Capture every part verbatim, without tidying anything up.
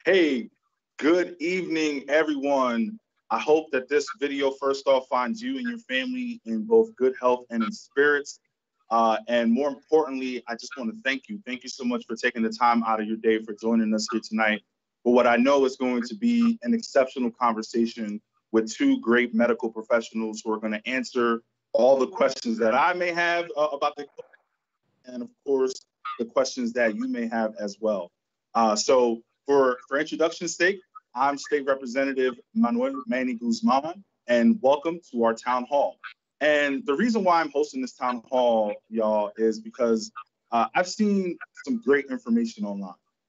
Hey, good evening, everyone. I hope that this video, first off, finds you and your family in both good health and in spirits. Uh, and more importantly, I just want to thank you. Thank you so much for taking the time out of your day for joining us here tonight for what I know is going to be an exceptional conversation with two great medical professionals who are going to answer all the questions that I may have uh, about the and of course, the questions that you may have as well. Uh, so for, for introduction's sake, I'm State Representative Manuel Manny Guzman, and welcome to our town hall. And the reason why I'm hosting this town hall, y'all, is because uh, I've seen some great information online,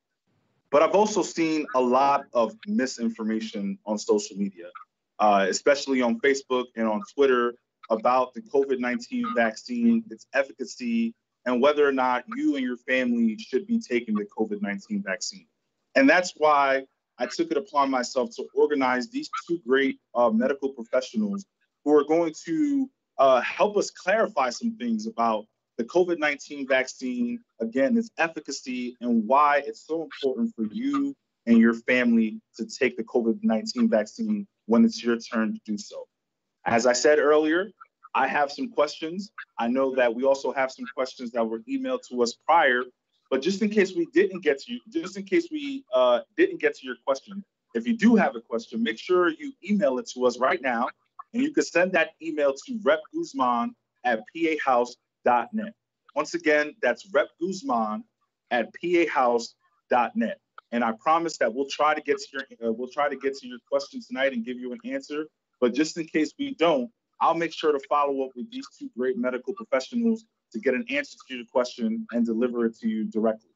but I've also seen a lot of misinformation on social media, uh, especially on Facebook and on Twitter about the COVID nineteen vaccine, its efficacy, and whether or not you and your family should be taking the COVID nineteen vaccine. And that's why I took it upon myself to organize these two great uh, medical professionals who are going to uh, help us clarify some things about the COVID nineteen vaccine, again, its efficacy, and why it's so important for you and your family to take the COVID nineteen vaccine when it's your turn to do so. As I said earlier, I have some questions. I know that we also have some questions that were emailed to us prior, but just in case we didn't get to you, just in case we uh, didn't get to your question, if you do have a question, make sure you email it to us right now, and you can send that email to repguzman at pahouse dot net. Once again, that's repguzman at pahouse dot net. And I promise that we'll try to get to your uh, we'll try to get to your question tonight and give you an answer. But just in case we don't, I'll make sure to follow up with these two great medical professionals to get an answer to your question and deliver it to you directly.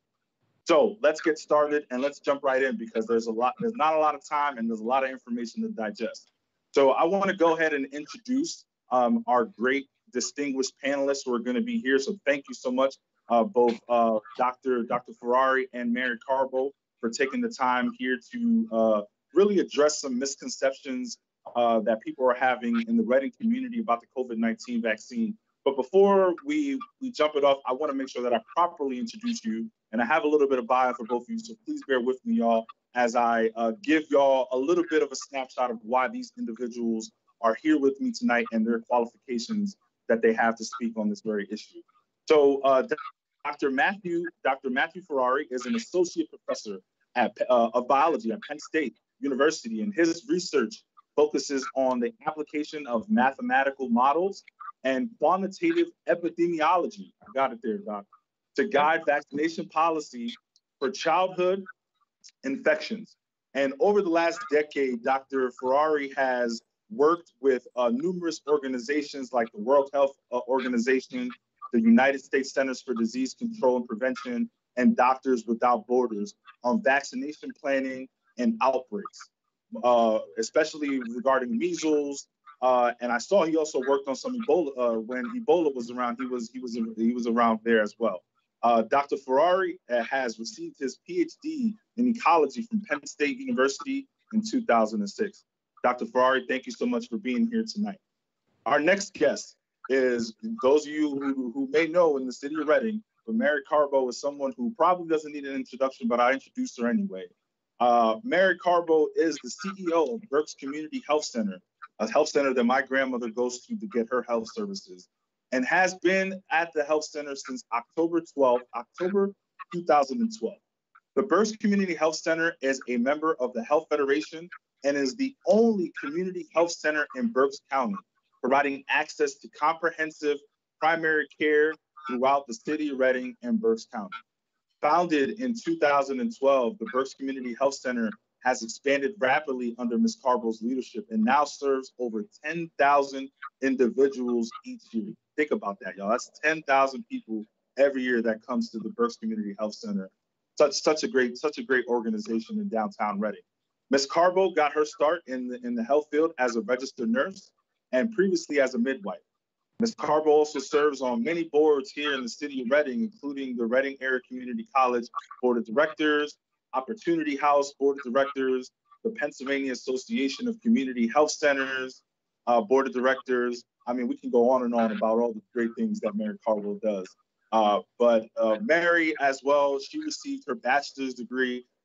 So let's get started and let's jump right in because there's a lot, there's not a lot of time and there's a lot of information to digest. So I want to go ahead and introduce um, our great distinguished panelists who are going to be here. So thank you so much, uh, both uh, Doctor Doctor Ferrari and Mary Carbo, for taking the time here to uh, really address some misconceptions Uh, that people are having in the Reading community about the COVID nineteen vaccine. But before we, we jump it off, I want to make sure that I properly introduce you. And I have a little bit of bio for both of you, so please bear with me, y'all, as I uh, give y'all a little bit of a snapshot of why these individuals are here with me tonight and their qualifications that they have to speak on this very issue. So uh, Doctor Matthew, Doctor Matthew Ferrari is an associate professor at, uh, of biology at Penn State University, and his research focuses on the application of mathematical models and quantitative epidemiology, I got it there, Doc, to guide vaccination policy for childhood infections. And over the last decade, Doctor Ferrari has worked with uh, numerous organizations like the World Health uh, Organization, the United States Centers for Disease Control and Prevention, and Doctors Without Borders on vaccination planning and outbreaks. Uh, especially regarding measles, uh, and I saw he also worked on some Ebola uh, when Ebola was around. He was he was he was around there as well. Uh, Doctor Ferrari uh, has received his P H D in ecology from Penn State University in two thousand six. Doctor Ferrari, thank you so much for being here tonight. Our next guest is those of you who, who may know in the city of Reading, but Mary Carbo is someone who probably doesn't need an introduction, but I introduced her anyway. Uh, Mary Carbo is the C E O of Berks Community Health Center, a health center that my grandmother goes to to get her health services, and has been at the health center since October twelfth, October two thousand twelve. The Berks Community Health Center is a member of the Health Federation and is the only community health center in Berks County, providing access to comprehensive primary care throughout the city of Reading and Berks County. Founded in two thousand twelve, the Berks Community Health Center has expanded rapidly under Miz Carbo's leadership and now serves over ten thousand individuals each year. Think about that, y'all. That's ten thousand people every year that comes to the Berks Community Health Center. Such such a great such a great organization in downtown Reading. Miz Carbo got her start in the in the health field as a registered nurse and previously as a midwife. Miz Carbo also serves on many boards here in the city of Reading, including the Reading Area Community College Board of Directors, Opportunity House Board of Directors, the Pennsylvania Association of Community Health Centers uh, Board of Directors. I mean, we can go on and on about all the great things that Mary Carbo does. Uh, but uh, Mary, as well, she received her bachelor's degree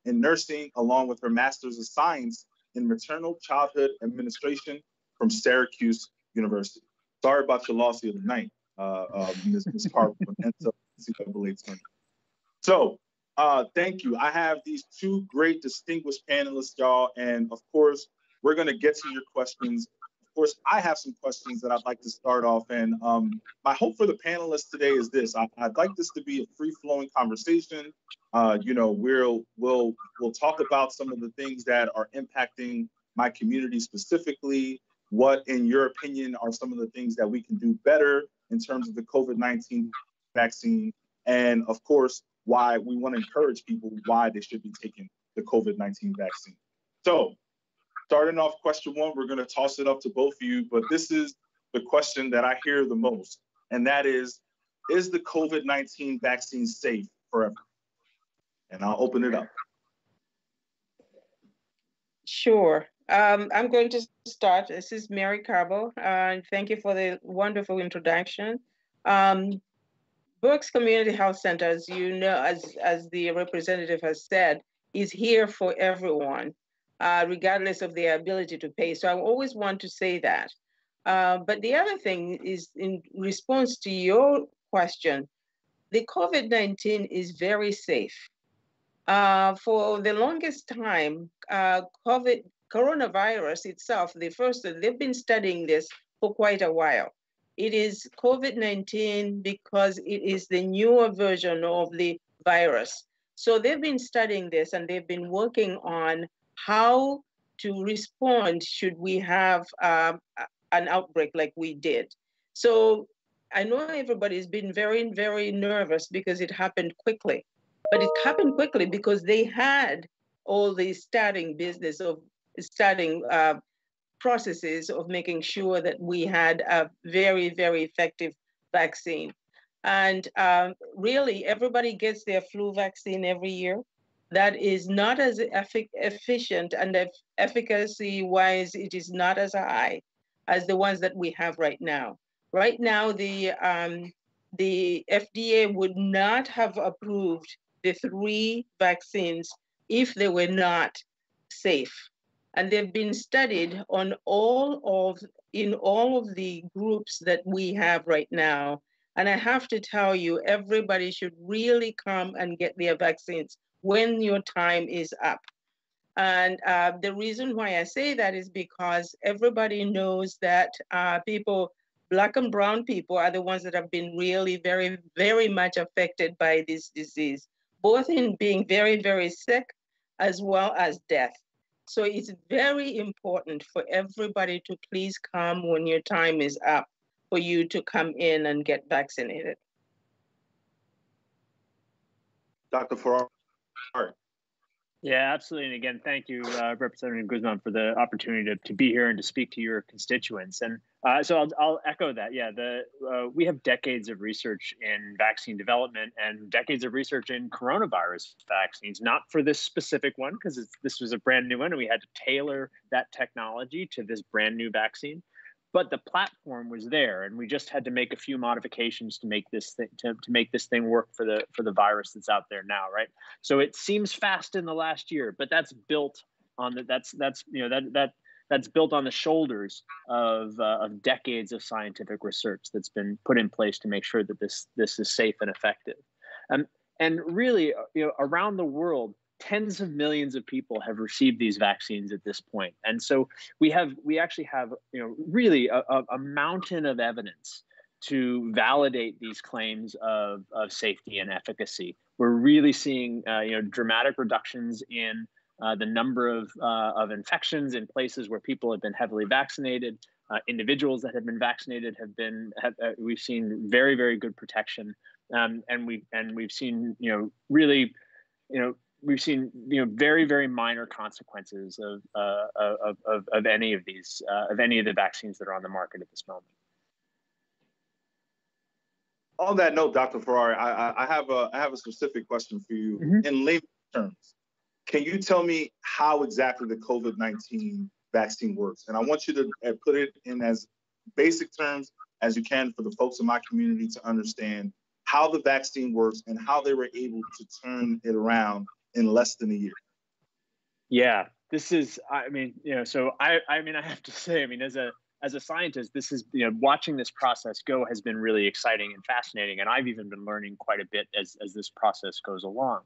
in nursing, along with her Master's of Science in Maternal Childhood Administration from Syracuse University. Sorry about your loss the other night, uh, uh, Miz Miz Carver, N C double A tournament. So, uh, thank you. I have these two great distinguished panelists, y'all, and of course, we're going to get to your questions. Of course, I have some questions that I'd like to start off, and um, my hope for the panelists today is this. I, I'd like this to be a free-flowing conversation. Uh, you know, we'll, we'll, we'll talk about some of the things that are impacting my community specifically. What, in your opinion, are some of the things that we can do better in terms of the COVID nineteen vaccine? And of course, why we want to encourage people why they should be taking the COVID nineteen vaccine. So starting off question one, we're going to toss it up to both of you, but this is the question that I hear the most, and that is, is the COVID nineteen vaccine safe forever? And I'll open it up. Sure. Um, I'm going to start. This is Mary Carbo, uh, and thank you for the wonderful introduction. Um, Brooks Community Health Center, as you know, as, as the representative has said, is here for everyone, uh, regardless of their ability to pay. So I always want to say that. Uh, but the other thing is, in response to your question, the COVID nineteen is very safe. Uh, for the longest time, uh, COVID, coronavirus itself, the first, they've been studying this for quite a while. It is COVID nineteen because it is the newer version of the virus. So they've been studying this and they've been working on how to respond should we have um, an outbreak like we did. So I know everybody's been very, very nervous because it happened quickly, but it happened quickly because they had all the starting business of starting uh, processes of making sure that we had a very, very effective vaccine. And um, really, everybody gets their flu vaccine every year. That is not as effic efficient and eff efficacy-wise, it is not as high as the ones that we have right now. Right now, the, um, the F D A would not have approved the three vaccines if they were not safe. And they've been studied on all of, in all of the groups that we have right now. And I have to tell you, everybody should really come and get their vaccines when your time is up. And uh, the reason why I say that is because everybody knows that uh, people, Black and brown people, are the ones that have been really very, very much affected by this disease, both in being very, very sick as well as death. So it's very important for everybody to please come when your time is up for you to come in and get vaccinated. Doctor Farrar. Yeah, absolutely. And again, thank you, uh, Representative Guzman, for the opportunity to, to be here and to speak to your constituents. And uh, so I'll, I'll echo that. Yeah, the, uh, we have decades of research in vaccine development and decades of research in coronavirus vaccines, not for this specific one, because this was a brand new one and we had to tailor that technology to this brand new vaccine. But the platform was there, and we just had to make a few modifications to make this thing to, to make this thing work for the for the virus that's out there now, right? So it seems fast in the last year, but that's built on the that's that's you know that that that's built on the shoulders of uh, of decades of scientific research that's been put in place to make sure that this this is safe and effective. Um, and really, you know, around the world, tens of millions of people have received these vaccines at this point. And so we have, we actually have, you know, really a, a mountain of evidence to validate these claims of, of safety and efficacy. We're really seeing, uh, you know, dramatic reductions in uh, the number of, uh, of infections in places where people have been heavily vaccinated. Uh, individuals that have been vaccinated have been, have, uh, we've seen very, very good protection. Um, and we and we've seen, you know, really, you know, we've seen, you know, very, very minor consequences of uh, of, of of any of these uh, of any of the vaccines that are on the market at this moment. On that note, Doctor Ferrari, I, I have a I have a specific question for you. Mm-hmm. In layman terms, can you tell me how exactly the COVID nineteen vaccine works? And I want you to put it in as basic terms as you can for the folks in my community to understand how the vaccine works and how they were able to turn it around in less than a year. Yeah, this is, I mean, you know, so I, I mean, I have to say, I mean, as a, as a scientist, this is, you know, watching this process go has been really exciting and fascinating. And I've even been learning quite a bit as, as this process goes along.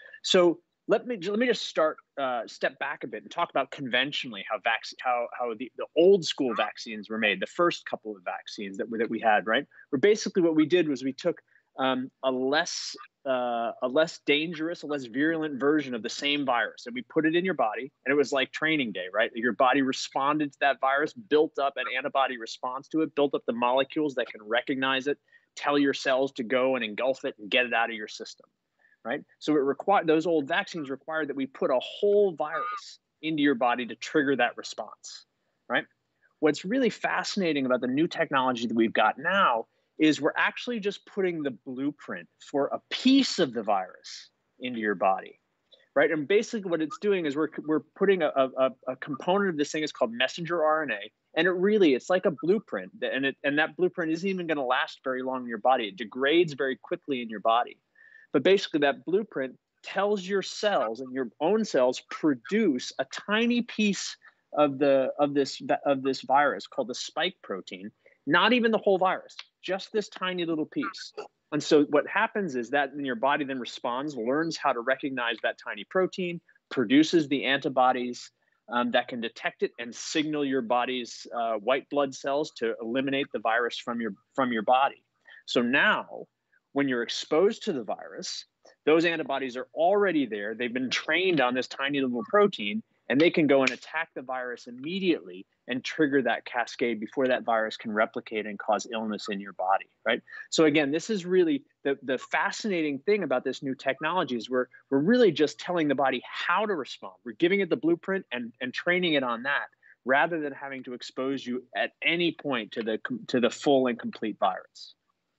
So let me, let me just start, uh, step back a bit and talk about conventionally how vac how, how the, the old school vaccines were made. The first couple of vaccines that, that we had, right? Where basically what we did was we took um, a less Uh, a less dangerous, a less virulent version of the same virus. And we put it in your body, and it was like training day, right? Your body responded to that virus, built up an antibody response to it, built up the molecules that can recognize it, tell your cells to go and engulf it and get it out of your system, right? So it required, those old vaccines required that we put a whole virus into your body to trigger that response, right? What's really fascinating about the new technology that we've got now is we're actually just putting the blueprint for a piece of the virus into your body, right? And basically what it's doing is we're, we're putting a, a, a component of this thing is called messenger R N A. And it really, it's like a blueprint. And, it, and that blueprint isn't even gonna last very long in your body. It degrades very quickly in your body. But basically that blueprint tells your cells, and your own cells produce a tiny piece of, the, of, this, of this virus called the spike protein. Not even the whole virus, just this tiny little piece. And so what happens is that your body then responds, learns how to recognize that tiny protein, produces the antibodies um, that can detect it and signal your body's uh, white blood cells to eliminate the virus from your, from your body. So now, when you're exposed to the virus, those antibodies are already there. They've been trained on this tiny little protein, and they can go and attack the virus immediately and trigger that cascade before that virus can replicate and cause illness in your body, right? So again, this is really the, the fascinating thing about this new technology is we're, we're really just telling the body how to respond. We're giving it the blueprint and, and training it on that rather than having to expose you at any point to the, to the full and complete virus.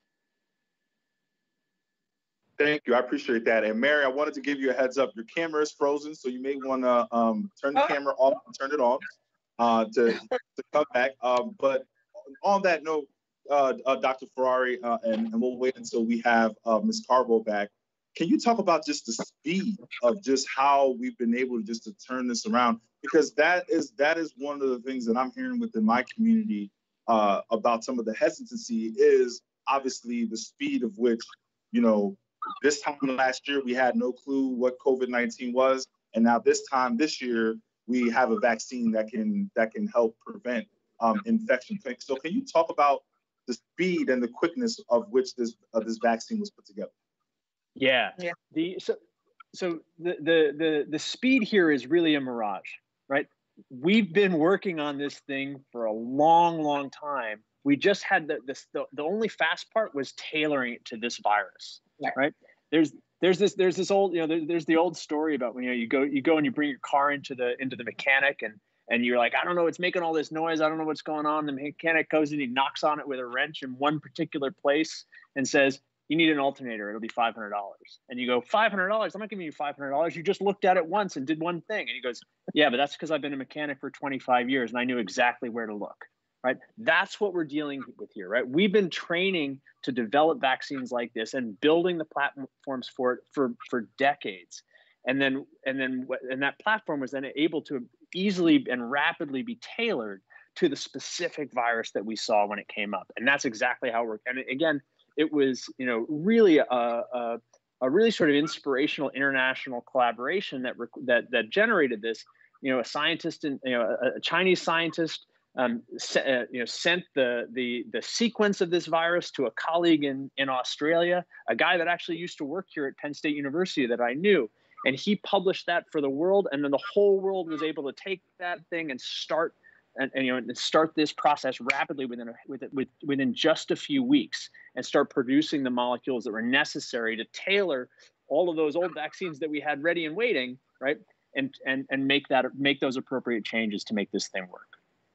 Thank you. I appreciate that. And Mary, I wanted to give you a heads up. Your camera is frozen, so you may want to um, turn the oh. camera off and turn it on uh, to, to come back. Um, but on that note, uh, uh, Doctor Ferrari, uh, and, and we'll wait until we have uh, Miz Carbo back. Can you talk about just the speed of just how we've been able to just to turn this around? Because that is that is one of the things that I'm hearing within my community uh, about some of the hesitancy is obviously the speed of which, you know, this time last year, we had no clue what COVID nineteen was. And now this time this year, we have a vaccine that can that can help prevent um, infection. So can you talk about the speed and the quickness of which this uh, this vaccine was put together? Yeah. yeah. The so so the, the the the speed here is really a mirage, right? We've been working on this thing for a long, long time. We just had the this the, the only fast part was tailoring it to this virus. Right. There's there's this there's this old, you know, there, there's the old story about when, you know, you go you go and you bring your car into the into the mechanic and and you're like, I don't know, it's making all this noise. I don't know what's going on. The mechanic goes in, he knocks on it with a wrench in one particular place and says, you need an alternator. It'll be five hundred dollars. And you go, five hundred dollars? I'm not giving you five hundred dollars. You just looked at it once and did one thing. And he goes, yeah, but that's because I've been a mechanic for twenty-five years and I knew exactly where to look. Right? That's what we're dealing with here, right? We've been training to develop vaccines like this and building the platforms for it for, for decades. And then, and then, and that platform was then able to easily and rapidly be tailored to the specific virus that we saw when it came up. And that's exactly how we're, and again, it was, you know, really a, a, a really sort of inspirational international collaboration that, that, that generated this. You know, a scientist, and, you know, a, a Chinese scientist, Um, uh, you know, sent the, the, the sequence of this virus to a colleague in, in Australia, a guy that actually used to work here at Penn State University that I knew. And he published that for the world. And then the whole world was able to take that thing and start and, and you know, and start this process rapidly within, a, with, with, within just a few weeks and start producing the molecules that were necessary to tailor all of those old vaccines that we had ready and waiting, right? And, and, and make that, make those appropriate changes to make this thing work.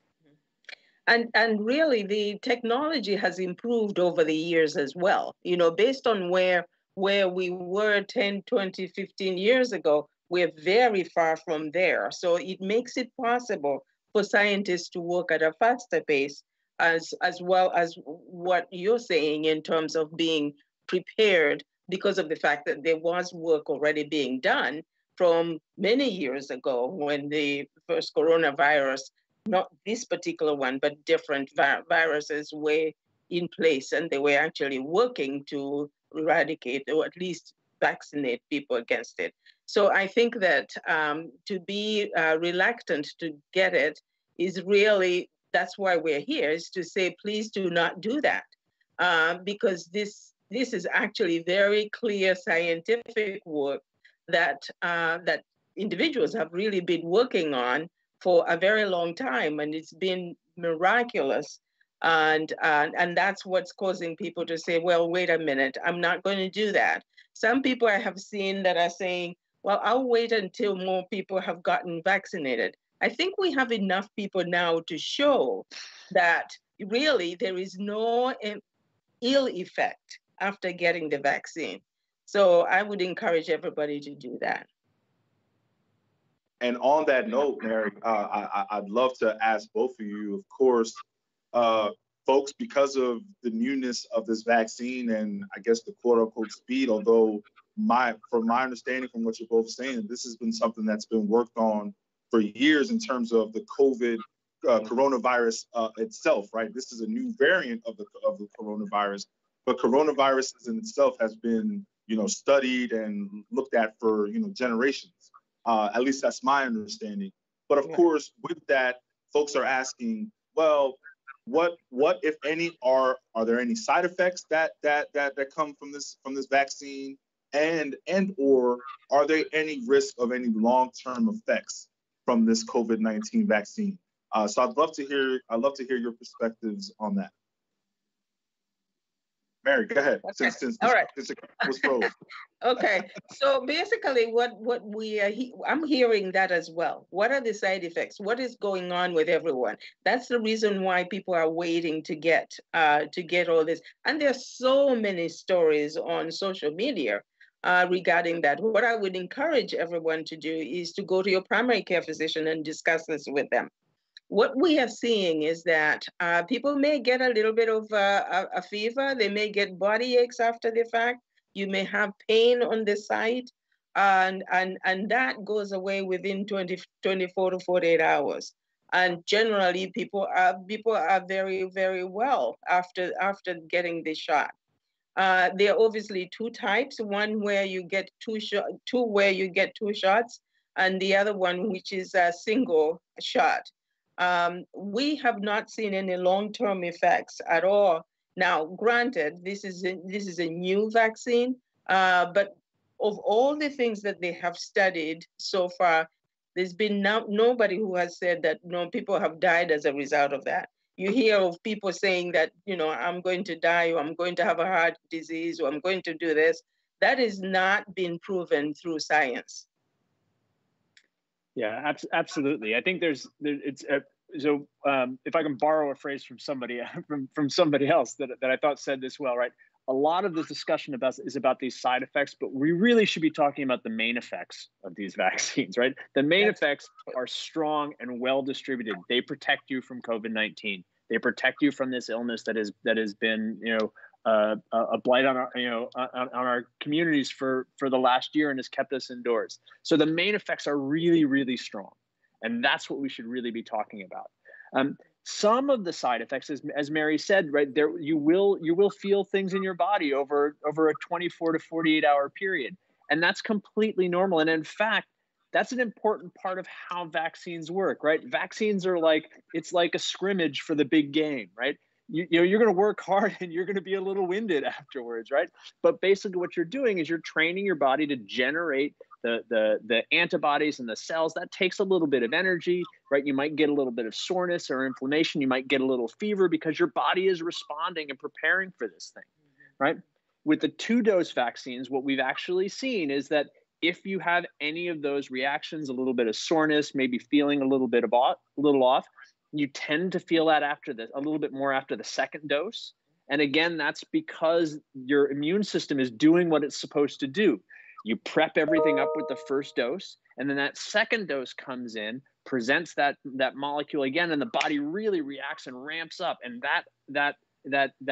And, and really, the technology has improved over the years as well. You know, based on where, where we were ten, twenty, fifteen years ago, we're very far from there. So it makes it possible for scientists to work at a faster pace, as, as well as what you're saying in terms of being prepared because of the fact that there was work already being done from many years ago when the first coronavirus, not this particular one, but different vi viruses were in place, and they were actually working to eradicate or at least vaccinate people against it. So I think that um, to be uh, reluctant to get it is really, that's why we're here, is to say, please do not do that. Uh, because this this is actually very clear scientific work that uh, that individuals have really been working on for a very long time, and it's been miraculous. And uh, and that's what's causing people to say, well, wait a minute, I'm not going to do that. Some people I have seen that are saying, well, I'll wait until more people have gotten vaccinated. I think we have enough people now to show that really there is no ill effect after getting the vaccine. So I would encourage everybody to do that. And on that note, Mary, uh, I, I'd love to ask both of you, of course, uh, folks, because of the newness of this vaccine and I guess the quote unquote speed, although my, from my understanding from what you're both saying, this has been something that's been worked on for years in terms of the COVID uh, coronavirus uh, itself, right? This is a new variant of the, of the coronavirus, but coronavirus in itself has been, you know, studied and looked at for, you know, generations. Uh, at least that's my understanding. But of yeah. course, with that, folks are asking, well, what what if any are are there any side effects that that that that come from this from this vaccine, and and or are there any risk of any long-term effects from this COVID nineteen vaccine? Uh, so I'd love to hear I'd love to hear your perspectives on that. Mary, go ahead. Okay. Since, since All right. This was froze. Okay. So basically, what what we are he I'm hearing that as well. What are the side effects? What is going on with everyone? That's the reason why people are waiting to get uh, to get all this. And there's so many stories on social media uh, regarding that. What I would encourage everyone to do is to go to your primary care physician and discuss this with them. What we are seeing is that uh, people may get a little bit of uh, a, a fever. They may get body aches after the fact. You may have pain on the site, and, and, and that goes away within twenty, twenty-four to forty-eight hours. And generally, people are, people are very, very well after, after getting the shot. Uh, there are obviously two types, one where you get two, shot, two where you get two shots, and the other one which is a single shot. Um, we have not seen any long-term effects at all. Now, granted, this is a, this is a new vaccine, uh, but of all the things that they have studied so far, there's been no, nobody who has said that no people have died as a result of that. You hear of people saying that, you know, I'm going to die, or I'm going to have a heart disease, or I'm going to do this. That is not been proven through science. Yeah, ab absolutely. I think there's, there, it's a, so um, if I can borrow a phrase from somebody from from somebody else that that I thought said this well, right? A lot of the discussion about is about these side effects, but we really should be talking about the main effects of these vaccines, right? The main That's effects are strong and well distributed. They protect you from COVID nineteen. They protect you from this illness that is that has been, you know, uh, a blight on our, you know, on, on our communities for for the last year and has kept us indoors. So the main effects are really, really strong, and that's what we should really be talking about. Um, some of the side effects, as, as Mary said, right there, you will you will feel things in your body over over a twenty-four to forty-eight hour period, and that's completely normal. And in fact, that's an important part of how vaccines work, right? Vaccines are like, it's like a scrimmage for the big game, right? You, you know, you're going to work hard and you're going to be a little winded afterwards, right? But basically what you're doing is you're training your body to generate the, the, the antibodies and the cells. That takes a little bit of energy, right? You might get a little bit of soreness or inflammation. You might get a little fever because your body is responding and preparing for this thing, right? With the two-dose vaccines, what we've actually seen is that if you have any of those reactions, a little bit of soreness, maybe feeling a little bit of off, a little off, you tend to feel that after the, a little bit more after the second dose. And again, that's because your immune system is doing what it's supposed to do. You prep everything up with the first dose, and then that second dose comes in, presents that, that molecule again, and the body really reacts and ramps up. And that, that, that, that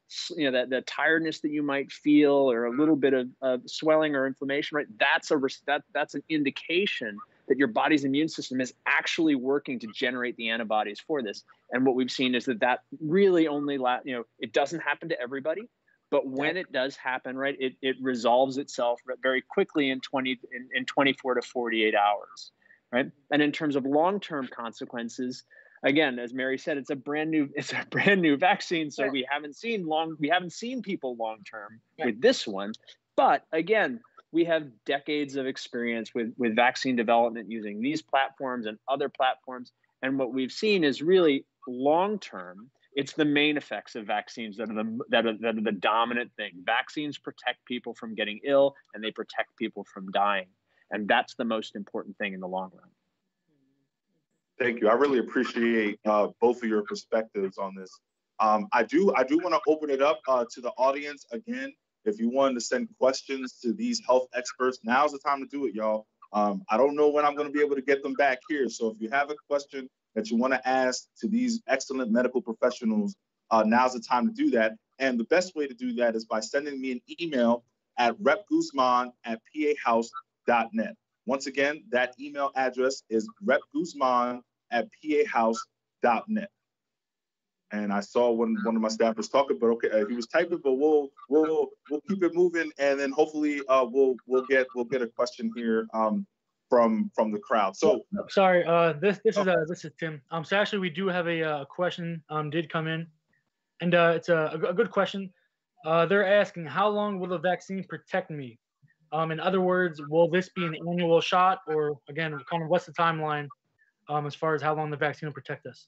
you know, that the tiredness that you might feel, or a little bit of, of swelling or inflammation, right? That's a that that's an indication that your body's immune system is actually working to generate the antibodies for this. And what we've seen is that that really only, la you know, it doesn't happen to everybody, but when it does happen, right, it, it resolves itself very quickly in twenty in, in twenty-four to forty-eight hours, right? And in terms of long-term consequences, again, as Mary said, it's a brand new it's a brand new vaccine, so we haven't seen long we haven't seen people long-term with this one, but again, we have decades of experience with, with vaccine development using these platforms and other platforms. And what we've seen is really long-term, it's the main effects of vaccines that are the, that are, that are the dominant thing. Vaccines protect people from getting ill, and they protect people from dying. And that's the most important thing in the long run. Thank you. I really appreciate uh, both of your perspectives on this. Um, I do, I do want to open it up uh, to the audience again. If you wanted to send questions to these health experts, now's the time to do it, y'all. Um, I don't know when I'm going to be able to get them back here. So if you have a question that you want to ask to these excellent medical professionals, uh, now's the time to do that. And the best way to do that is by sending me an email at repguzman at p a house dot net. Once again, that email address is repguzman at p a house dot net. And I saw one one of my staffers talking, but okay, uh, he was typing, but we'll we'll we'll keep it moving, and then hopefully uh, we'll we'll get we'll get a question here um, from from the crowd. So sorry, uh, this this is uh, this is Tim. Um, so actually we do have a uh, question um did come in, and uh, it's a, a good question. Uh, they're asking, how long will the vaccine protect me? Um, in other words, will this be an annual shot, or again, kind of what's the timeline um as far as how long the vaccine will protect us?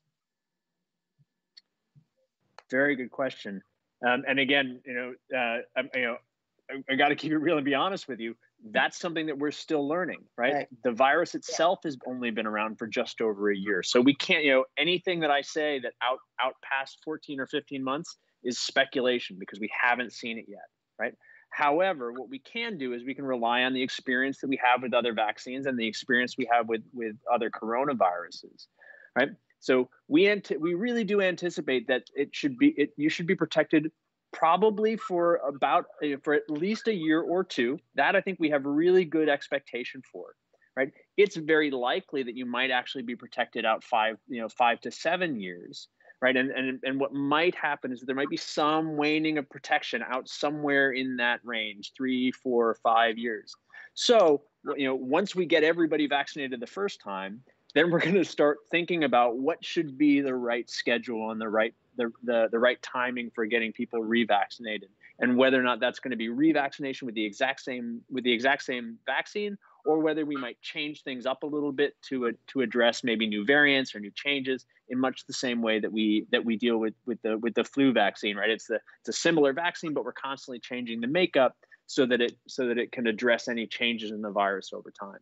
Very good question. Um, and again, you know, uh, I, you know, I, I got to keep it real and be honest with you. That's something that we're still learning, right? right. The virus itself has only been around for just over a year. So we can't, you know, anything that I say that out, out past fourteen or fifteen months is speculation, because we haven't seen it yet, right? However, what we can do is we can rely on the experience that we have with other vaccines and the experience we have with, with other coronaviruses, right? So we we really do anticipate that it should be it, you should be protected probably for about for at least a year or two. That I think we have really good expectation for, right? It's very likely that you might actually be protected out five you know five to seven years, right? And and and what might happen is that there might be some waning of protection out somewhere in that range, three, four, five years. So you know once we get everybody vaccinated the first time, then we're going to start thinking about what should be the right schedule and the right the, the, the right timing for getting people revaccinated, and whether or not that's going to be revaccination with the exact same with the exact same vaccine, or whether we might change things up a little bit to a, to address maybe new variants or new changes in much the same way that we that we deal with with the with the flu vaccine, right? It's the it's a similar vaccine, but we're constantly changing the makeup so that it so that it can address any changes in the virus over time.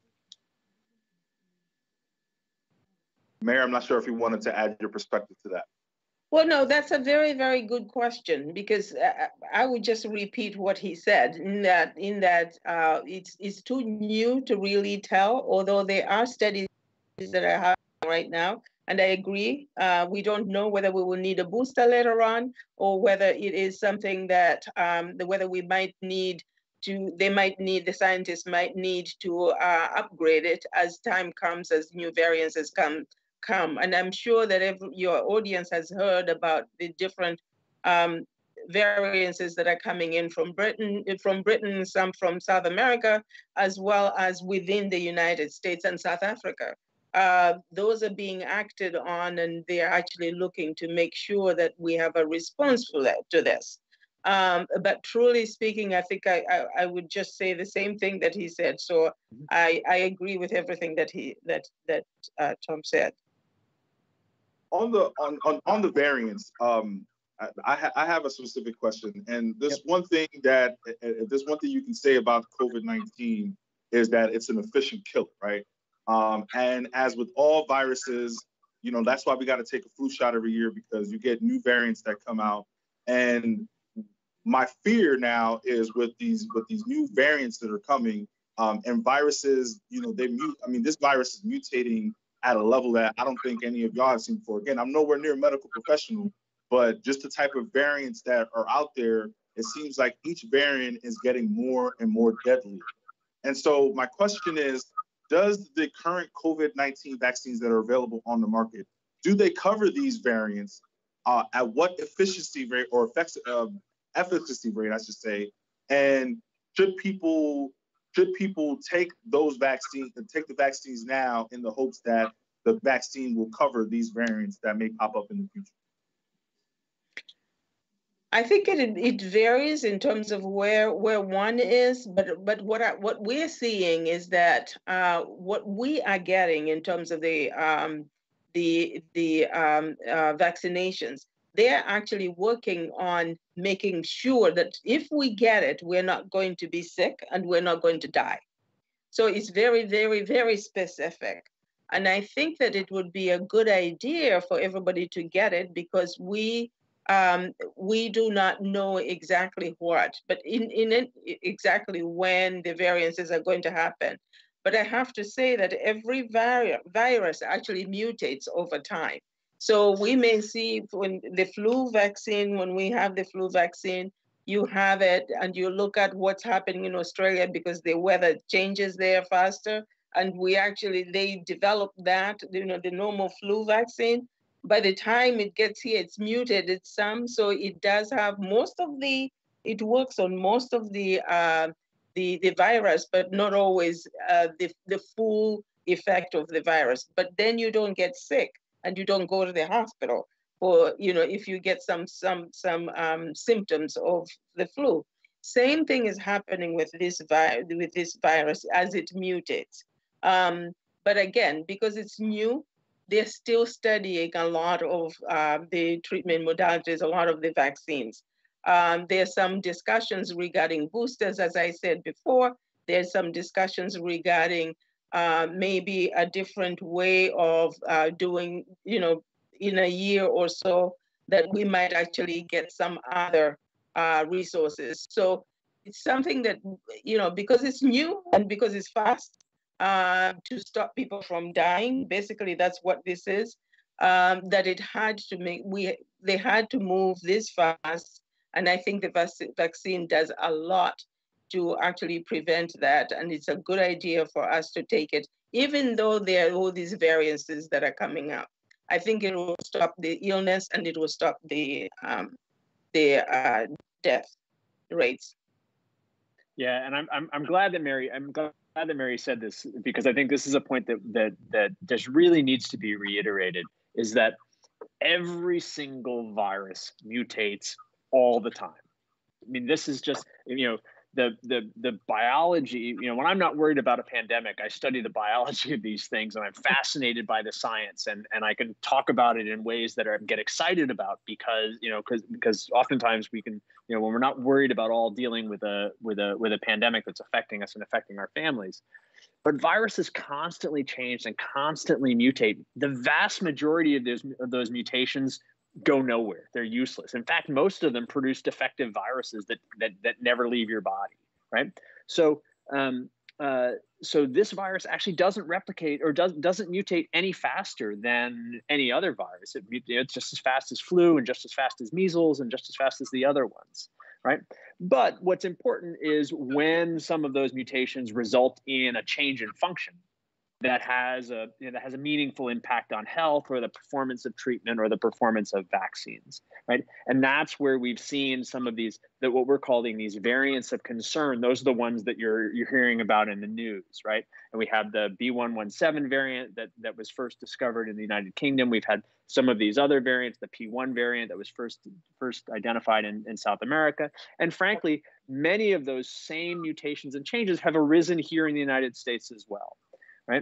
Mary, I'm not sure if you wanted to add your perspective to that. Well, no, that's a very, very good question, because I would just repeat what he said, in that in that uh, it's it's too new to really tell, although there are studies that are happening right now. And I agree, uh, we don't know whether we will need a booster later on, or whether it is something that um, the, whether we might need to, they might need, the scientists might need to uh, upgrade it as time comes, as new variants has come. come. And I'm sure that if your audience has heard about the different um, variances that are coming in from Britain, from Britain, some from South America, as well as within the United States and South Africa. Uh, those are being acted on, and they're actually looking to make sure that we have a response for that, to this. Um, but truly speaking, I think I, I, I would just say the same thing that he said. So I, I agree with everything that he that that uh, Tom said. On the on, on, on the variants, um, I, I, ha I have a specific question, and this yep. one thing that uh, this one thing you can say about COVID nineteen is that it's an efficient killer, right? Um, and as with all viruses, you know, that's why we got to take a flu shot every year, because you get new variants that come out. And my fear now is with these with these new variants that are coming, um, and viruses, you know, they mute. I mean, this virus is mutating at a level that I don't think any of y'all have seen before. Again, I'm nowhere near a medical professional, but just the type of variants that are out there, it seems like each variant is getting more and more deadly. And so my question is, does the current COVID nineteen vaccines that are available on the market, do they cover these variants? Uh, at what efficiency rate or effects, uh, efficacy rate, I should say? And should people should people take those vaccines, take the vaccines now in the hopes that the vaccine will cover these variants that may pop up in the future? I think it it varies in terms of where where one is, but but what I, what we're seeing is that uh, what we are getting in terms of the um, the the um, uh, vaccinations, they're actually working on making sure that if we get it, we're not going to be sick and we're not going to die. So it's very, very, very specific. And I think that it would be a good idea for everybody to get it because we um, we do not know exactly what, but in, in it, exactly when the variances are going to happen. But I have to say that every vari virus actually mutates over time. So we may see when the flu vaccine, when we have the flu vaccine, you have it and you look at what's happening in Australia because the weather changes there faster. And we actually, they developed that, you know, the normal flu vaccine. By the time it gets here, it's muted, it's some, so it does have most of the, it works on most of the, uh, the, the virus, but not always uh, the, the full effect of the virus. But then you don't get sick and you don't go to the hospital for, you know, if you get some, some, some um, symptoms of the flu. Same thing is happening with this, vi with this virus as it mutates. Um, but again, because it's new, they're still studying a lot of uh, the treatment modalities, a lot of the vaccines. Um, there's some discussions regarding boosters, as I said before. There's some discussions regarding uh, maybe a different way of uh, doing, you know, in a year or so, that we might actually get some other uh, resources. So it's something that, you know, because it's new and because it's fast, uh, to stop people from dying. Basically, that's what this is. Um, that it had to make, we, they had to move this fast. And I think the vac vaccine does a lot to actually prevent that. And it's a good idea for us to take it, even though there are all these variances that are coming up. I think it will stop the illness and it will stop the, um, the uh, death rates. Yeah, and I'm, I'm, I'm glad that Mary, I'm glad that Mary said this, because I think this is a point that, that, that just really needs to be reiterated, is that every single virus mutates all the time. I mean, this is just, you know, the, the, the biology, you know, when I'm not worried about a pandemic, I study the biology of these things and I'm fascinated by the science, and, and I can talk about it in ways that I get excited about because, you know, because, because oftentimes we can, you know, when we're not worried about all dealing with a, with a, with a pandemic that's affecting us and affecting our families. But viruses constantly change and constantly mutate. The vast majority of those, of those mutations go nowhere. They're useless. In fact, most of them produce defective viruses that that, that never leave your body, right? So, um, uh, so this virus actually doesn't replicate or does, doesn't mutate any faster than any other virus. It, it's just as fast as flu and just as fast as measles and just as fast as the other ones, right? But what's important is when some of those mutations result in a change in function that has a, you know, that has a meaningful impact on health or the performance of treatment or the performance of vaccines, right? And that's where we've seen some of these, that what we're calling these variants of concern. Those are the ones that you're you're hearing about in the news, right? And we have the B one one seven variant that, that was first discovered in the United Kingdom. We've had some of these other variants, the P one variant that was first, first identified in, in South America. And frankly, many of those same mutations and changes have arisen here in the United States as well. Right,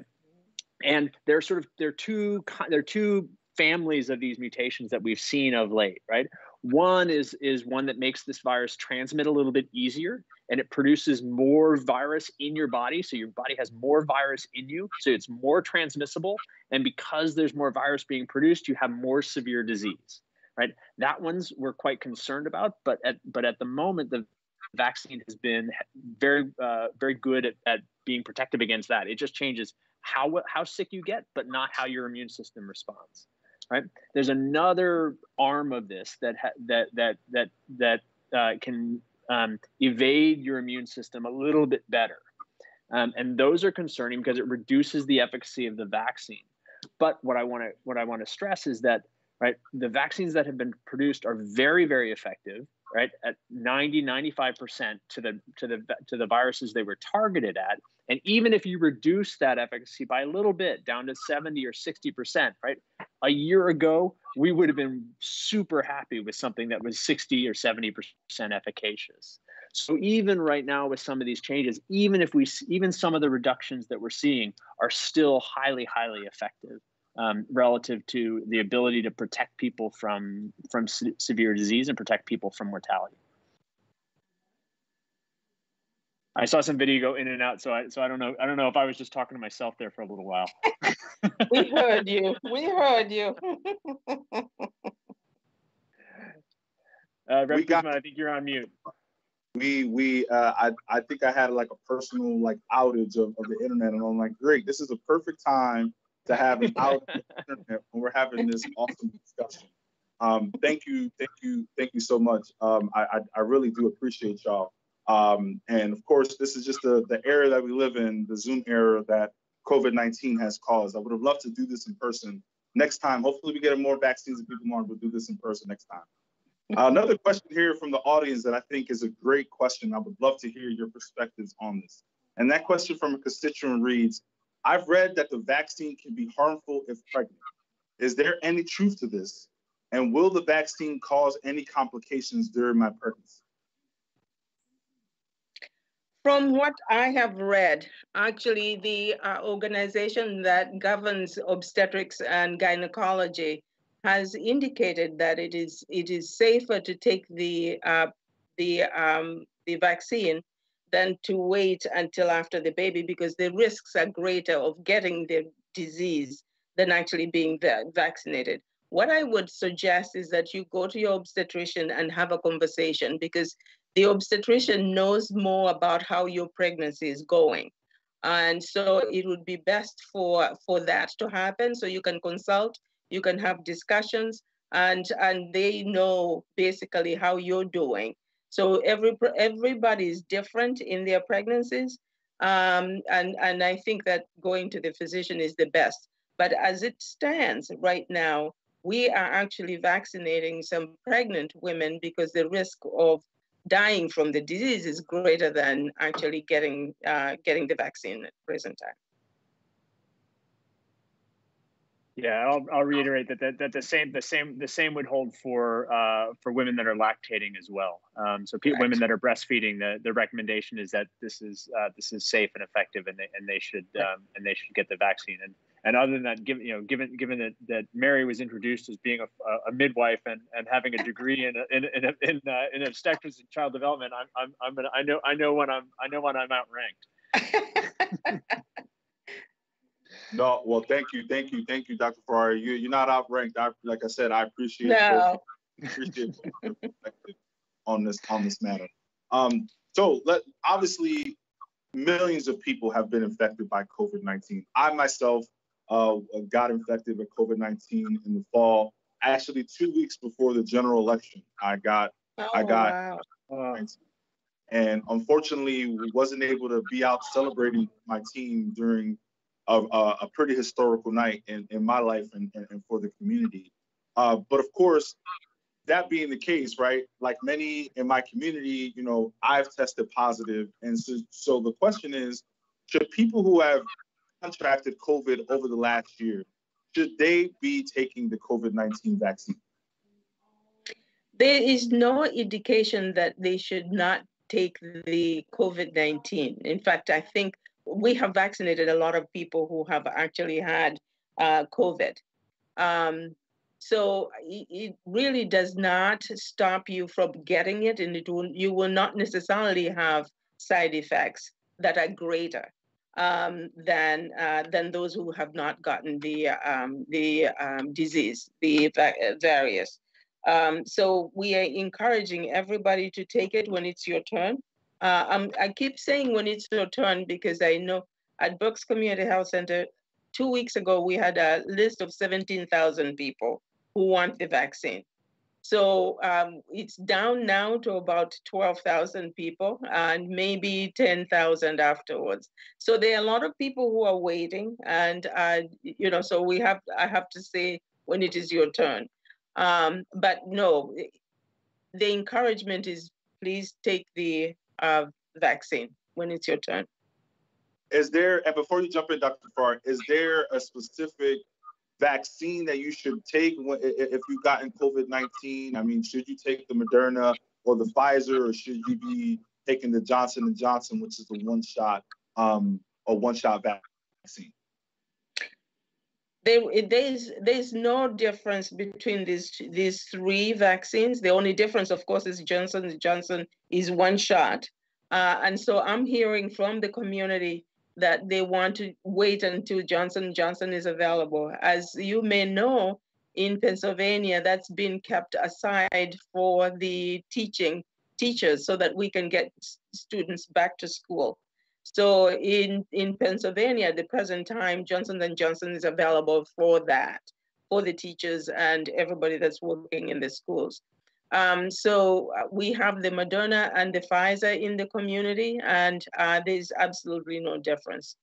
and there are sort of there are two there are two families of these mutations that we've seen of late. Right, one is is one that makes this virus transmit a little bit easier, and it produces more virus in your body, so your body has more virus in you, so it's more transmissible, and because there's more virus being produced, you have more severe disease. Right, that one's we're quite concerned about, but at but at the moment the vaccine has been very uh, very good at, at being protective against that. It just changes how how sick you get, but not how your immune system responds. right? There's another arm of this that that that that that uh, can um, evade your immune system a little bit better, um, and those are concerning because it reduces the efficacy of the vaccine. But what I want to what I want to stress is that, right, the vaccines that have been produced are very, very effective, right, at ninety, ninety-five percent to the to the to the viruses they were targeted at. And even if you reduce that efficacy by a little bit down to seventy or sixty percent, right, a year ago, we would have been super happy with something that was sixty or seventy percent efficacious. So even right now with some of these changes, even if we, even some of the reductions that we're seeing are still highly, highly effective um, relative to the ability to protect people from, from se severe disease and protect people from mortality. I saw some video go in and out, so I so I don't know I don't know if I was just talking to myself there for a little while. We heard you. We heard you. uh, Rep We got- Guzman, I think you're on mute. We we uh, I I think I had like a personal like outage of, of the internet, and I'm like, great, this is a perfect time to have an outage of the internet when we're having this awesome discussion. Um, thank you, thank you, thank you so much. Um, I, I I really do appreciate y'all. Um, and of course, this is just the, the era that we live in, the Zoom era that COVID nineteen has caused. I would have loved to do this in person next time. Hopefully we get more vaccines and people more, we'll do this in person next time. Uh, another question here from the audience that I think is a great question. I would love to hear your perspectives on this. And that question from a constituent reads, I've read that the vaccine can be harmful if pregnant. Is there any truth to this? And will the vaccine cause any complications during my pregnancy? From what I have read, actually, the uh, organization that governs obstetrics and gynecology has indicated that it is it is safer to take the uh, the um, the vaccine than to wait until after the baby, because the risks are greater of getting the disease than actually being va vaccinated. What I would suggest is that you go to your obstetrician and have a conversation, because the obstetrician knows more about how your pregnancy is going. And so it would be best for, for that to happen. So you can consult, you can have discussions, and, and they know basically how you're doing. So every, everybody is different in their pregnancies. Um, and, and I think that going to the physician is the best. But as it stands right now, we are actually vaccinating some pregnant women because the risk of dying from the disease is greater than actually getting uh, getting the vaccine at present time. Yeah, I'll, I'll reiterate that, that that the same the same the same would hold for uh, for women that are lactating as well. Um, so right. Women that are breastfeeding, the, the recommendation is that this is uh, this is safe and effective, and they and they should um, and they should get the vaccine. And and other than that, given you know given given that, that Mary was introduced as being a, a midwife and, and having a degree in in in in, uh, in obstetrics and child development, I'm I'm I'm gonna I know I know when I'm I know when I'm outranked. No, well, thank you, thank you, thank you, Doctor Ferrari. You, you're not outranked. I, like I said, I appreciate no. both, appreciate both perspectives on this on this matter. Um, so let obviously millions of people have been infected by COVID nineteen. I myself uh, got infected with COVID nineteen in the fall. Actually, two weeks before the general election, I got oh, I got wow. COVID nineteen. And unfortunately, wasn't able to be out celebrating my team during A, a pretty historical night in, in my life and, and, and for the community. Uh, but of course, that being the case, right, like many in my community, you know, I've tested positive. And so, so the question is, should people who have contracted COVID over the last year, should they be taking the COVID nineteen vaccine? There is no indication that they should not take the COVID nineteen. In fact, I think we have vaccinated a lot of people who have actually had uh, COVID. Um, so it, it really does not stop you from getting it, and it will, you will not necessarily have side effects that are greater um, than uh, than those who have not gotten the um, the um, disease, the various. Um, so we are encouraging everybody to take it when it's your turn. Uh, I'm, I keep saying when it's your turn because I know at Brooks Community Health Center, two weeks ago, we had a list of seventeen thousand people who want the vaccine. So um, it's down now to about twelve thousand people and maybe ten thousand afterwards. So there are a lot of people who are waiting, and uh, you know, so we have, I have to say, when it is your turn. Um, but no, the encouragement is please take the uh, vaccine when it's your turn. Is there, and before you jump in, Doctor Farr, is there a specific vaccine that you should take if you've gotten COVID nineteen? I mean, should you take the Moderna or the Pfizer, or should you be taking the Johnson and Johnson, which is the one-shot um, or one-shot vaccine? There, there's there's no difference between these these three vaccines. The only difference, of course, is Johnson and Johnson is one shot, uh, and so I'm hearing from the community that they want to wait until Johnson and Johnson is available. As you may know, in Pennsylvania, that's been kept aside for the teaching teachers so that we can get students back to school. So in, in Pennsylvania, at the present time, Johnson and Johnson is available for that, for the teachers and everybody that's working in the schools. Um, so we have the Moderna and the Pfizer in the community, and uh, there's absolutely no difference.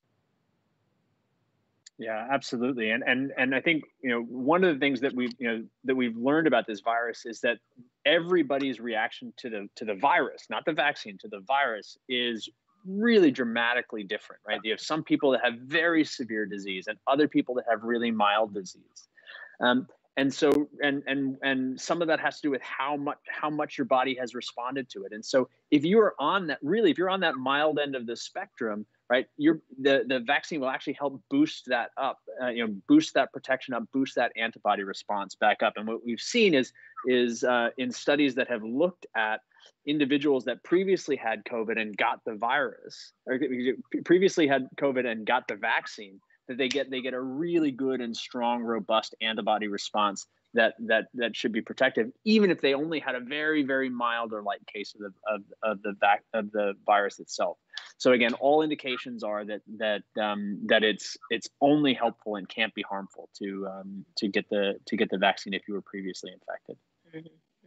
Yeah, absolutely. And and and I think, you know, one of the things that we've, you know, that we've learned about this virus is that everybody's reaction to the to the virus, not the vaccine, to the virus, is really dramatically different, right? You have some people that have very severe disease and other people that have really mild disease. Um, and so, and and and some of that has to do with how much how much your body has responded to it. And so, if you are on that, really, if you're on that mild end of the spectrum, right, you're the the vaccine will actually help boost that up, uh, you know, boost that protection up, boost that antibody response back up. And what we've seen is is uh, in studies that have looked at individuals that previously had COVID and got the virus, or previously had COVID and got the vaccine, that they get they get a really good and strong, robust antibody response that that that should be protective, even if they only had a very very mild or light case of the of, of the vac of the virus itself. So again, all indications are that that um, that it's it's only helpful and can't be harmful to um, to get the to get the vaccine if you were previously infected. Mm-hmm.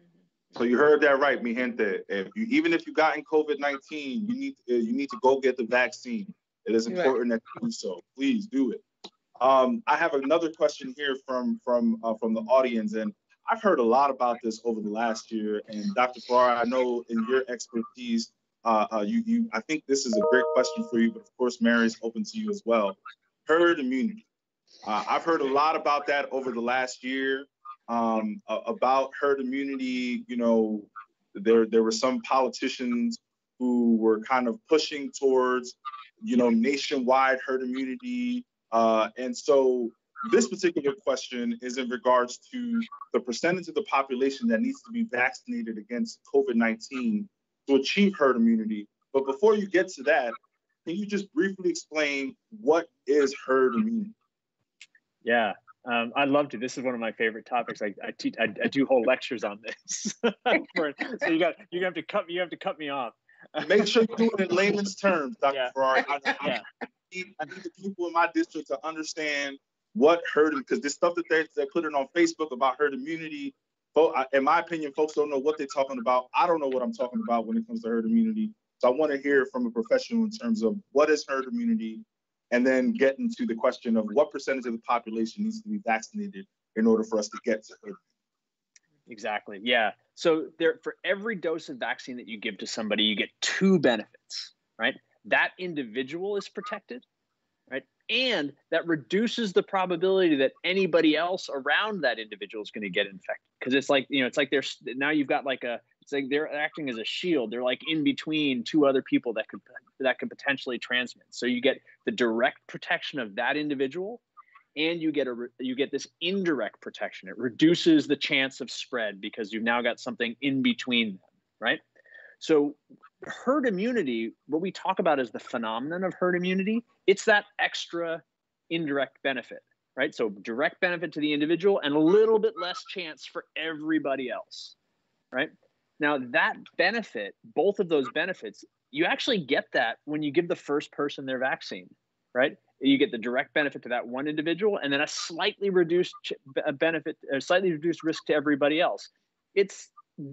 So you heard that right, mi gente. If you, even if you gotten COVID nineteen, you need to, you need to go get the vaccine. It is important right. that you do so. Please do it. Um, I have another question here from from uh, from the audience, and I've heard a lot about this over the last year. And Doctor Farr, I know in your expertise, uh, uh, you you I think this is a great question for you. But of course, Mary's open to you as well. Herd immunity. Uh, I've heard a lot about that over the last year. Um, about herd immunity, you know, there there were some politicians who were kind of pushing towards, you know, nationwide herd immunity. Uh, and so this particular question is in regards to the percentage of the population that needs to be vaccinated against COVID nineteen to achieve herd immunity. But before you get to that, can you just briefly explain what is herd immunity? Yeah. Um, I'd love to. This is one of my favorite topics. I I, teach, I, I do whole lectures on this. For, so you got you have to cut you have to cut me off. Make sure you do it in layman's terms, Doctor Yeah. Farr. I, I, yeah. I, need, I need the people in my district to understand what herd, because this stuff that they they put it on Facebook about herd immunity. But in my opinion, folks don't know what they're talking about. I don't know what I'm talking about when it comes to herd immunity. So I want to hear from a professional in terms of what is herd immunity, and then get into the question of what percentage of the population needs to be vaccinated in order for us to get to herd immunity. Exactly. Yeah. So there, for every dose of vaccine that you give to somebody, you get two benefits, right? That individual is protected, right? And that reduces the probability that anybody else around that individual is going to get infected. Because it's like, you know, it's like there's now you've got like a, it's like they're acting as a shield. They're like in between two other people that could that could potentially transmit. So you get the direct protection of that individual, and you get a you get this indirect protection. It reduces the chance of spread because you've now got something in between them, right? So herd immunity, what we talk about is the phenomenon of herd immunity. It's that extra indirect benefit, right? So direct benefit to the individual and a little bit less chance for everybody else, right? Now that benefit, both of those benefits, you actually get that when you give the first person their vaccine, right? You get the direct benefit to that one individual, and then a slightly reduced benefit, a slightly reduced risk to everybody else. It's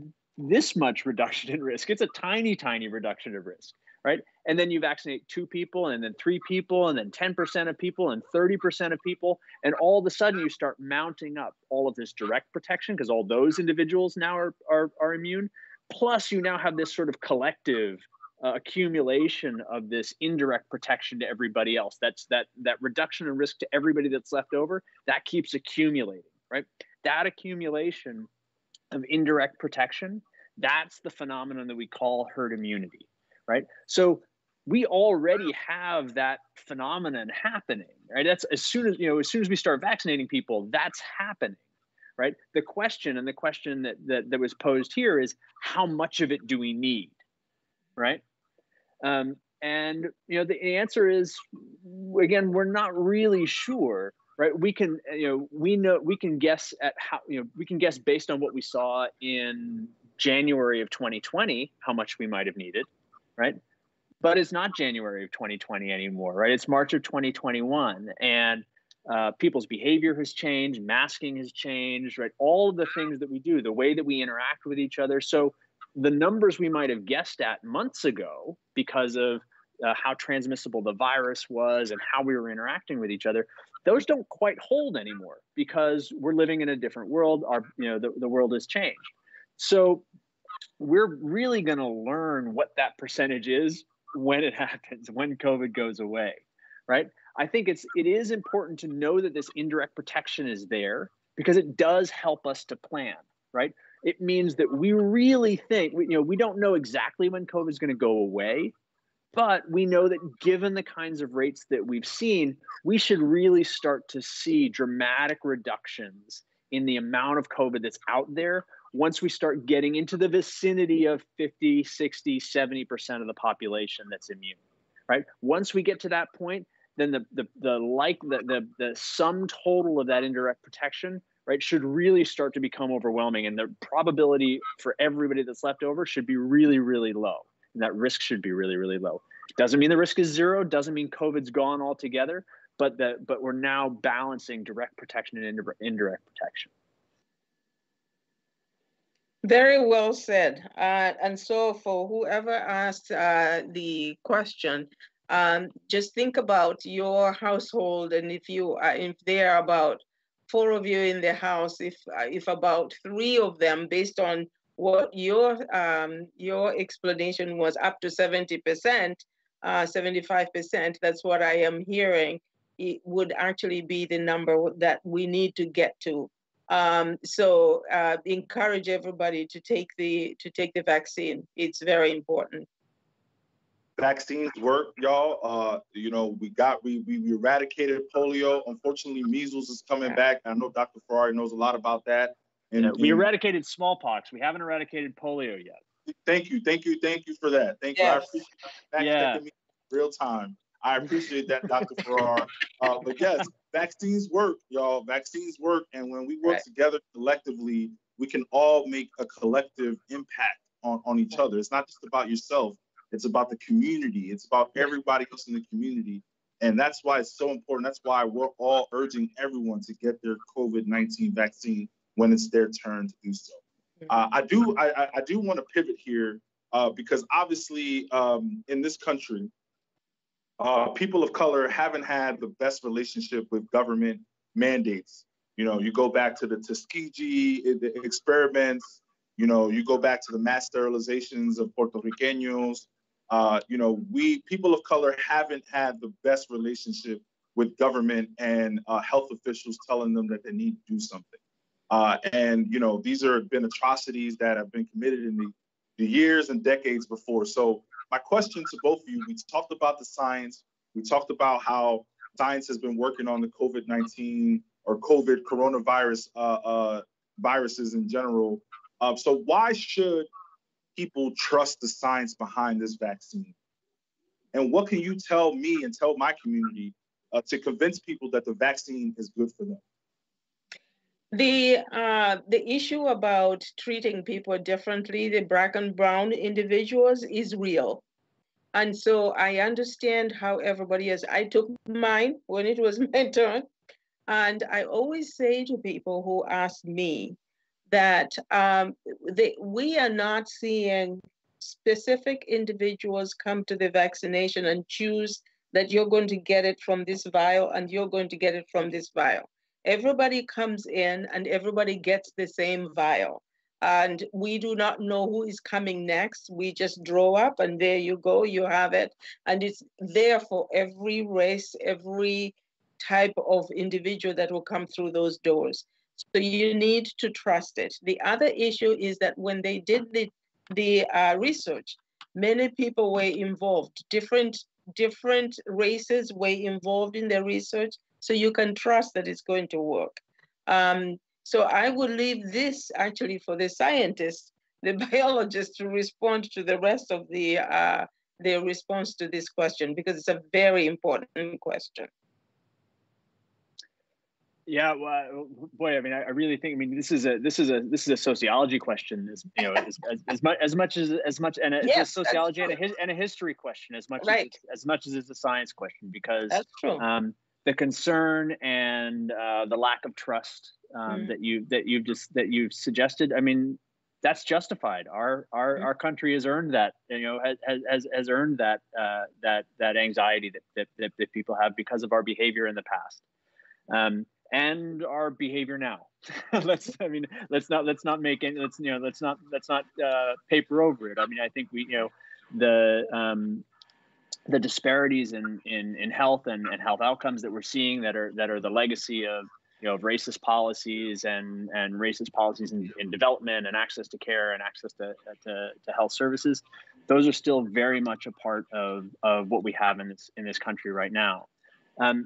this much reduction in risk. It's a tiny, tiny reduction of risk, right? And then you vaccinate two people, and then three people, and then ten percent of people, and thirty percent of people, and all of a sudden you start mounting up all of this direct protection because all those individuals now are, are, are immune. Plus, you now have this sort of collective uh, accumulation of this indirect protection to everybody else. That's that that reduction in risk to everybody that's left over. That keeps accumulating, right? That accumulation of indirect protection, that's the phenomenon that we call herd immunity, right? So we already have that phenomenon happening, right? That's as soon as, you know, as soon as we start vaccinating people, that's happening, right? The question and the question that, that, that was posed here is, how much of it do we need, right? Um, and, you know, the answer is, again, we're not really sure, right? We can, you know, we know, we can guess at how, you know, we can guess based on what we saw in January of twenty twenty, how much we might have needed, right? But it's not January of twenty twenty anymore, right? It's March of twenty twenty-one, and uh, people's behavior has changed, masking has changed, right? All of the things that we do, the way that we interact with each other. So the numbers we might have guessed at months ago because of uh, how transmissible the virus was and how we were interacting with each other, those don't quite hold anymore because we're living in a different world. Our, you know, the, the world has changed. So we're really going to learn what that percentage is when it happens, when COVID goes away, right? I think it's, it is important to know that this indirect protection is there because it does help us to plan, right? It means that we really think, you know, we don't know exactly when COVID is going to go away, but we know that given the kinds of rates that we've seen, we should really start to see dramatic reductions in the amount of COVID that's out there once we start getting into the vicinity of fifty, sixty, seventy percent of the population that's immune, right? Once we get to that point, then the, the, the like the, the, the sum total of that indirect protection, right, should really start to become overwhelming. And the probability for everybody that's left over should be really, really low. And that risk should be really, really low. Doesn't mean the risk is zero, doesn't mean COVID's gone altogether, but that but we're now balancing direct protection and indirect protection. Very well said. Uh, and so for whoever asked uh, the question, um, just think about your household, and if you uh, if there are about four of you in the house, if uh, if about three of them, based on what your um, your explanation was, up to seventy percent, uh, seventy-five percent, that's what I am hearing, it would actually be the number that we need to get to. Um, so uh, encourage everybody to take the to take the vaccine. It's very important. Vaccines work, y'all. Uh, you know, we got we we eradicated polio. Unfortunately, measles is coming yeah. back. I know Doctor Ferrari knows a lot about that. And yeah, we and, eradicated smallpox. We haven't eradicated polio yet. Thank you, thank you, thank you for that. Thank yes. you. I appreciate that. Yeah. Me real time. I appreciate that, Doctor Ferrari. Uh, but yes, vaccines work, y'all. Vaccines work, and when we work right. together collectively, we can all make a collective impact on, on each other. It's not just about yourself. It's about the community. It's about everybody else in the community. And that's why it's so important. That's why we're all urging everyone to get their COVID nineteen vaccine when it's their turn to do so. Uh, I do I, I do want to pivot here uh, because obviously um, in this country, uh, people of color haven't had the best relationship with government mandates. You know, you go back to the Tuskegee the experiments, you know, you go back to the mass sterilizations of Puerto Ricanos. Uh, you know, we people of color haven't had the best relationship with government and uh, health officials telling them that they need to do something. Uh, and, you know, these are been atrocities that have been committed in the, the years and decades before. So my question to both of you, we talked about the science. We talked about how science has been working on the COVID nineteen or COVID coronavirus uh, uh, viruses in general. Uh, so why should people trust the science behind this vaccine? And what can you tell me and tell my community uh, to convince people that the vaccine is good for them? The uh, the issue about treating people differently, the black and brown individuals, is real. And so I understand how everybody is. I took mine when it was my turn. And I always say to people who ask me that um, they, we are not seeing specific individuals come to the vaccination and choose that you're going to get it from this vial and you're going to get it from this vial. Everybody comes in and everybody gets the same vial. And we do not know who is coming next. We just draw up and there you go, you have it. And it's there for every race, every type of individual that will come through those doors. So you need to trust it. The other issue is that when they did the, the uh, research, many people were involved. Different, different races were involved in the research. So you can trust that it's going to work. Um, so I would leave this actually for the scientists, the biologists, to respond to the rest of the, uh, their response to this question, because it's a very important question. Yeah, well, boy, I mean, I, I really think, I mean, this is a this is a this is a sociology question, as you know, as, as, as much as much as as much, and it's yes, a sociology and a, his, and a history question as much right. as it's, as much as it's a science question, because that's true. Um, the concern and uh, the lack of trust um, mm. that you that you just that you've suggested, I mean, that's justified. Our our mm. our country has earned that, you know, has has has earned that uh, that that anxiety that, that that that people have because of our behavior in the past. Um, and our behavior now. let's, I mean, let's not, let's not make it, let's, you know, let's not, let's not uh, paper over it. I mean, I think we, you know, the, um, the disparities in, in, in health and, and health outcomes that we're seeing that are, that are the legacy of, you know, of racist policies and, and racist policies in, in development and access to care and access to, to, to health services. Those are still very much a part of, of what we have in this, in this country right now. Um,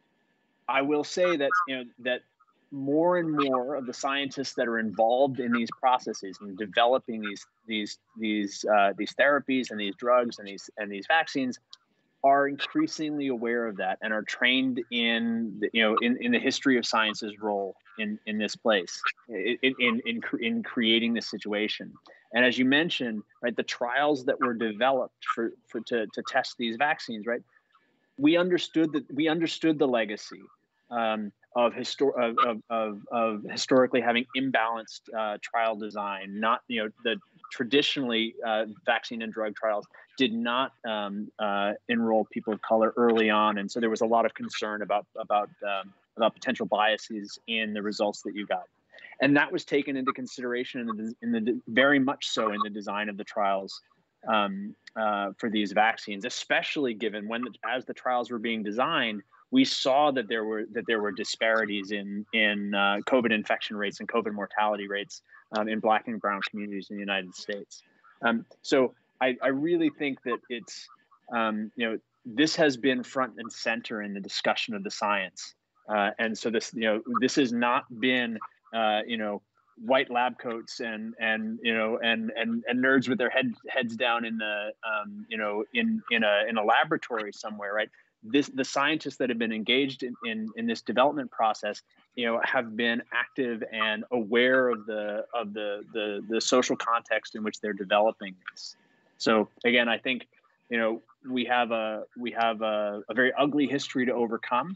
I will say that, you know, that more and more of the scientists that are involved in these processes and developing these these these uh, these therapies and these drugs and these and these vaccines are increasingly aware of that and are trained in the, you know in, in the history of science's role in in this place in in in, in creating this situation. And as you mentioned, right, the trials that were developed for for to to test these vaccines, right, we understood that we understood the legacy um, of, histor of, of, of, of historically having imbalanced uh, trial design. Not, you know, the traditionally uh, vaccine and drug trials did not um, uh, enroll people of color early on, and so there was a lot of concern about about um, about potential biases in the results that you got, and that was taken into consideration in the, in the very much so in the design of the trials um, uh, for these vaccines, especially given when the, as the trials were being designed, we saw that there were that there were disparities in in uh, COVID infection rates and COVID mortality rates um, in Black and Brown communities in the United States. Um, so I, I really think that it's um, you know this has been front and center in the discussion of the science, uh, and so this you know this has not been uh, you know white lab coats and and you know and and and nerds with their head heads down in the um, you know in in a in a laboratory somewhere, right? This, the scientists that have been engaged in, in, in this development process, you know, have been active and aware of the of the, the the social context in which they're developing this. So again, I think, you know, we have a we have a, a very ugly history to overcome,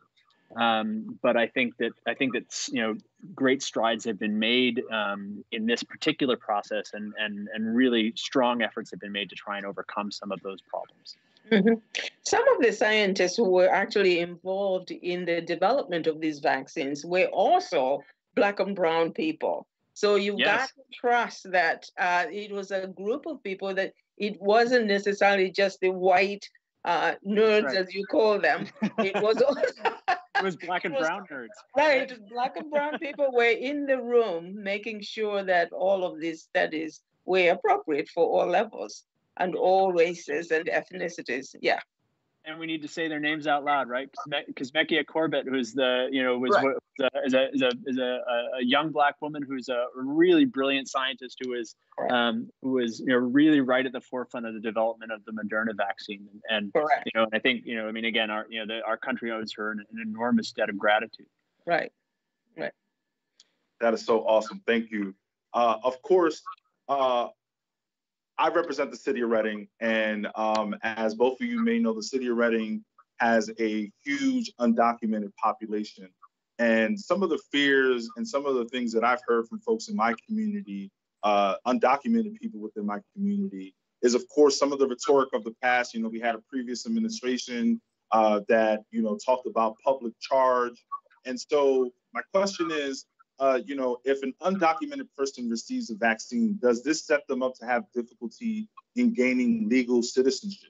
um, but I think that I think that you know great strides have been made um, in this particular process, and and and really strong efforts have been made to try and overcome some of those problems. Mm-hmm. Some of the scientists who were actually involved in the development of these vaccines were also Black and Brown people. So you've yes. got to trust that uh, it was a group of people, that it wasn't necessarily just the white uh, nerds, right. as you call them. It was also it was Black and was, Brown nerds. Right, Black and Brown people were in the room making sure that all of these studies were appropriate for all levels and all races and ethnicities. Yeah. And we need to say their names out loud, right? Because Mekia Corbett, who's the, you know, was, right. was a, is a, is a, is a, a young Black woman who's a really brilliant scientist who is, right. um, who was, you know, really right at the forefront of the development of the Moderna vaccine. And, and you know, and I think, you know, I mean, again, our, you know, the, our country owes her an, an enormous debt of gratitude. Right, right. That is so awesome. Thank you. Uh, of course, uh, I represent the city of Reading, and um, as both of you may know, the city of Reading has a huge undocumented population. And some of the fears and some of the things that I've heard from folks in my community, uh, undocumented people within my community, is of course some of the rhetoric of the past. You know, we had a previous administration uh, that, you know, talked about public charge. And so my question is, uh, you know, if an undocumented person receives a vaccine, does this set them up to have difficulty in gaining legal citizenship?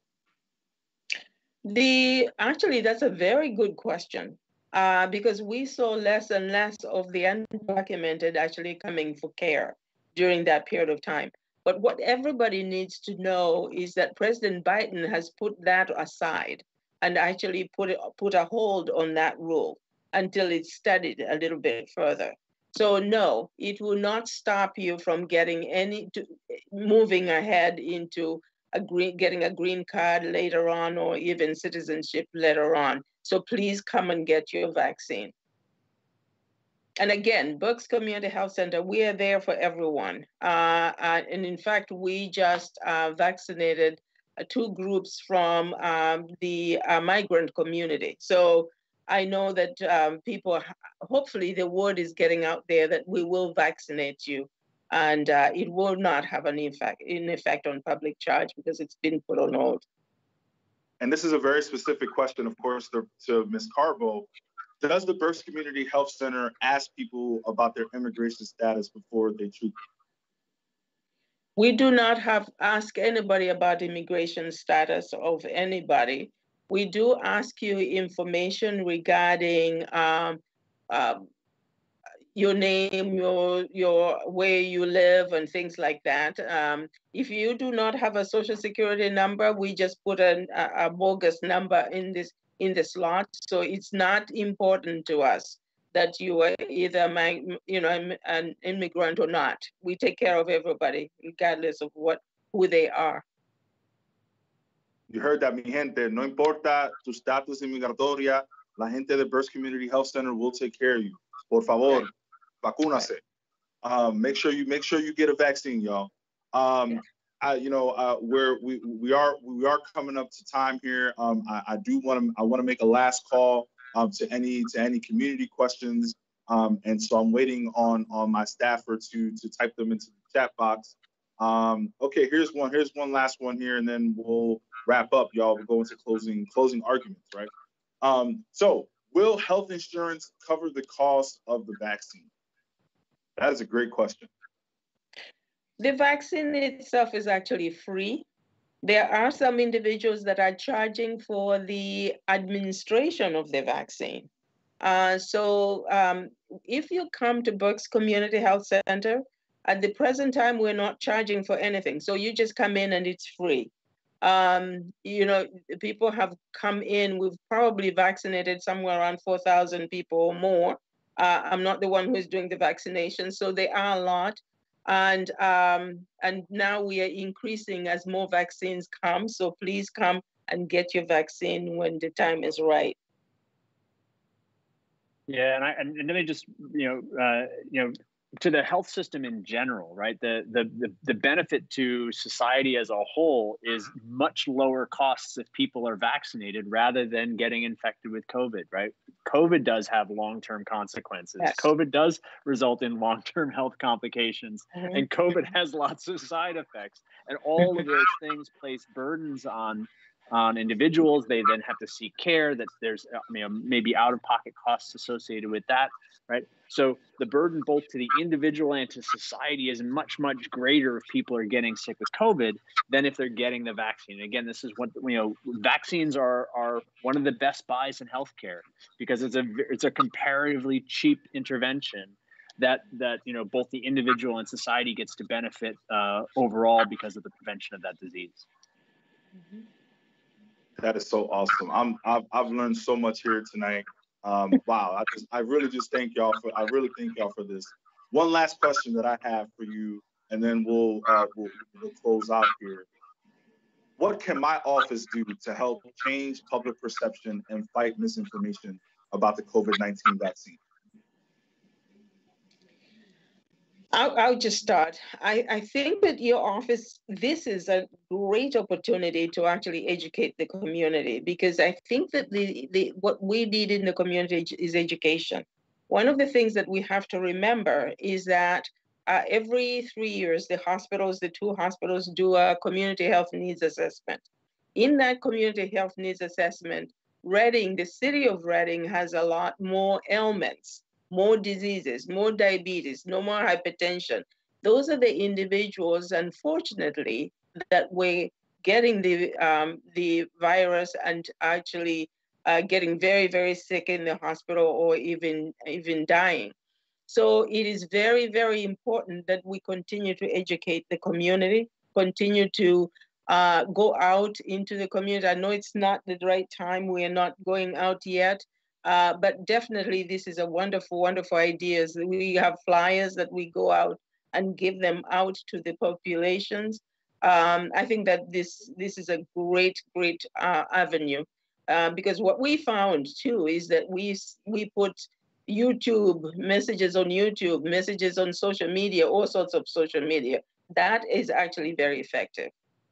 The actually, that's a very good question, uh, because we saw less and less of the undocumented actually coming for care during that period of time. But what everybody needs to know is that President Biden has put that aside and actually put it, put a hold on that rule until it's studied a little bit further. So no, it will not stop you from getting any, to, moving ahead into a green, getting a green card later on, or even citizenship later on. So please come and get your vaccine. And again, Berks Community Health Center, we are there for everyone. Uh, and in fact, we just uh, vaccinated uh, two groups from um, the uh, migrant community. So I know that um, people, hopefully the word is getting out there that we will vaccinate you, and uh, it will not have an effect, an effect on public charge because it's been put on hold. And this is a very specific question, of course, to, to Miz Carbo. Does the Berks Community Health Center ask people about their immigration status before they treat them? We do not have ask anybody about immigration status of anybody. We do ask you information regarding um, uh, your name, your your where you live, and things like that. Um, if you do not have a social security number, we just put an, a, a bogus number in this in the slot. So it's not important to us that you are either my, you know, an immigrant or not. We take care of everybody, regardless of what who they are. You heard that, mi gente. No importa tu status inmigratoria, la gente de Berks Community Health Center will take care of you. Por favor, right. Vacúnase. Right. Um, make sure you make sure you get a vaccine, y'all. Um, yeah. I, you know, uh, we're we we are we are coming up to time here. Um, I, I do want to I want to make a last call um, to any to any community questions. Um, and so I'm waiting on on my staffer to to type them into the chat box. Um, okay, here's one. Here's one last one here, and then we'll wrap up, y'all. We'll go into closing closing arguments, right? Um, so, will health insurance cover the cost of the vaccine? That is a great question. The vaccine itself is actually free. There are some individuals that are charging for the administration of the vaccine. Uh, so um, if you come to Berks Community Health Center, at the present time, we're not charging for anything. So you just come in and it's free. Um, you know, people have come in, we've probably vaccinated somewhere around four thousand people or more. Uh, I'm not the one who's doing the vaccination, so they are a lot. And, um, and now we are increasing as more vaccines come. So please come and get your vaccine when the time is right. Yeah, and I and let me just you know uh, you know to the health system in general, right? The, the the the benefit to society as a whole is much lower costs if people are vaccinated rather than getting infected with COVID, right? COVID does have long-term consequences. Yes. COVID does result in long-term health complications, mm-hmm. and COVID has lots of side effects, and all of those things place burdens on. on individuals. They then have to seek care, that there's you know, maybe out-of-pocket costs associated with that, right? So the burden both to the individual and to society is much, much greater if people are getting sick with COVID than if they're getting the vaccine. Again, this is what, you know, vaccines are are one of the best buys in healthcare because it's a it's a comparatively cheap intervention that that you know both the individual and society gets to benefit uh, overall because of the prevention of that disease. Mm-hmm. That is so awesome. I'm I've, I've learned so much here tonight. Um, wow, I just I really just thank y'all for I really thank y'all for this. One last question that I have for you, and then we'll uh, we'll, we'll close out here. What can my office do to help change public perception and fight misinformation about the COVID nineteen vaccine? I'll, I'll just start. I, I think that your office, this is a great opportunity to actually educate the community, because I think that the, the what we need in the community is education. One of the things that we have to remember is that uh, every three years, the hospitals, the two hospitals do a community health needs assessment. In that community health needs assessment, Reading, the city of Reading, has a lot more ailments, more diseases, more diabetes, no more hypertension. Those are the individuals, unfortunately, that we're getting the um, the virus and actually uh, getting very, very sick in the hospital, or even even dying. So it is very, very important that we continue to educate the community, continue to uh, go out into the community. I know it's not the right time. We are not going out yet. Uh, but definitely, this is a wonderful, wonderful idea. We have flyers that we go out and give them out to the populations. Um, I think that this this is a great, great uh, avenue, uh, because what we found too is that we we put YouTube messages on YouTube, messages on social media, all sorts of social media. That is actually very effective.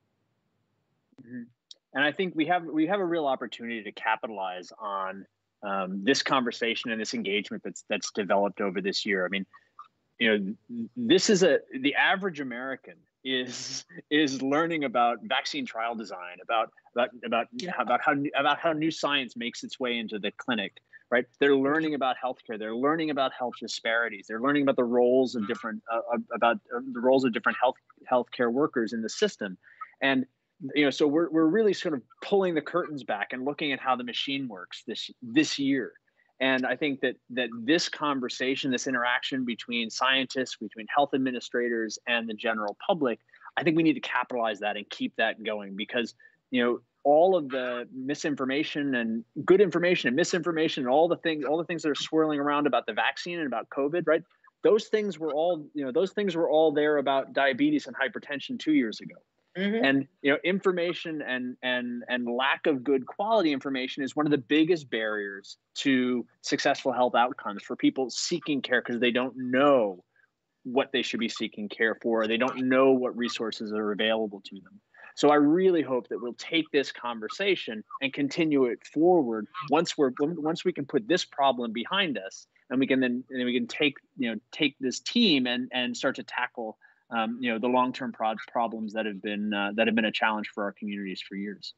Mm-hmm. And I think we have we have a real opportunity to capitalize on Um, this conversation and this engagement that's that's developed over this year. I mean, you know, this is a the average American is is learning about vaccine trial design, about about about about how about how new science makes its way into the clinic, right? They're learning about healthcare. They're learning about health disparities. They're learning about the roles of different uh, about uh, the roles of different health healthcare workers in the system, and you know, so we're we're really sort of pulling the curtains back and looking at how the machine works this this year. And I think that that this conversation, this interaction between scientists, between health administrators, and the general public, I think we need to capitalize that and keep that going, because you know all of the misinformation and good information and misinformation and all the things all the things that are swirling around about the vaccine and about COVID, right? Those things were all you know those things were all there about diabetes and hypertension two years ago. Mm-hmm. And you know, information and and and lack of good quality information is one of the biggest barriers to successful health outcomes for people seeking care, because they don't know what they should be seeking care for. They don't know what resources are available to them. So I really hope that we'll take this conversation and continue it forward once we're once we can put this problem behind us, and we can then and then we can take you know take this team and and start to tackle Um, you know, the long-term pro problems that have been uh, that have been a challenge for our communities for years.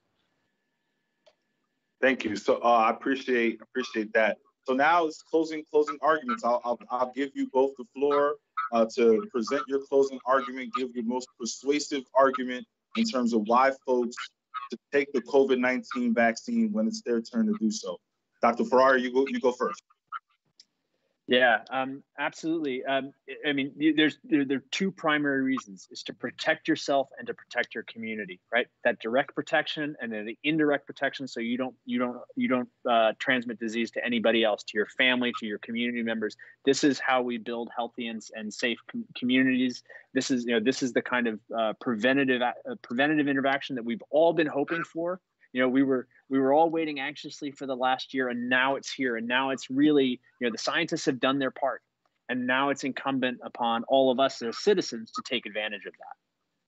Thank you. So uh, I appreciate appreciate that. So now it's closing closing arguments. I'll I'll, I'll give you both the floor uh, to present your closing argument. Give your most persuasive argument in terms of why folks should take the COVID nineteen vaccine when it's their turn to do so. Doctor Ferrari, you go you go first. Yeah, um, absolutely. Um, I mean, there's there, there are two primary reasons: is to protect yourself and to protect your community, right? That direct protection and then the indirect protection, so you don't you don't you don't uh, transmit disease to anybody else, to your family, to your community members. This is how we build healthy and, and safe com communities. This is you know this is the kind of uh, preventative uh, preventative interaction that we've all been hoping for. You know, we were we were all waiting anxiously for the last year, and now it's here. And now it's really, you know, the scientists have done their part, and now it's incumbent upon all of us as citizens to take advantage of that.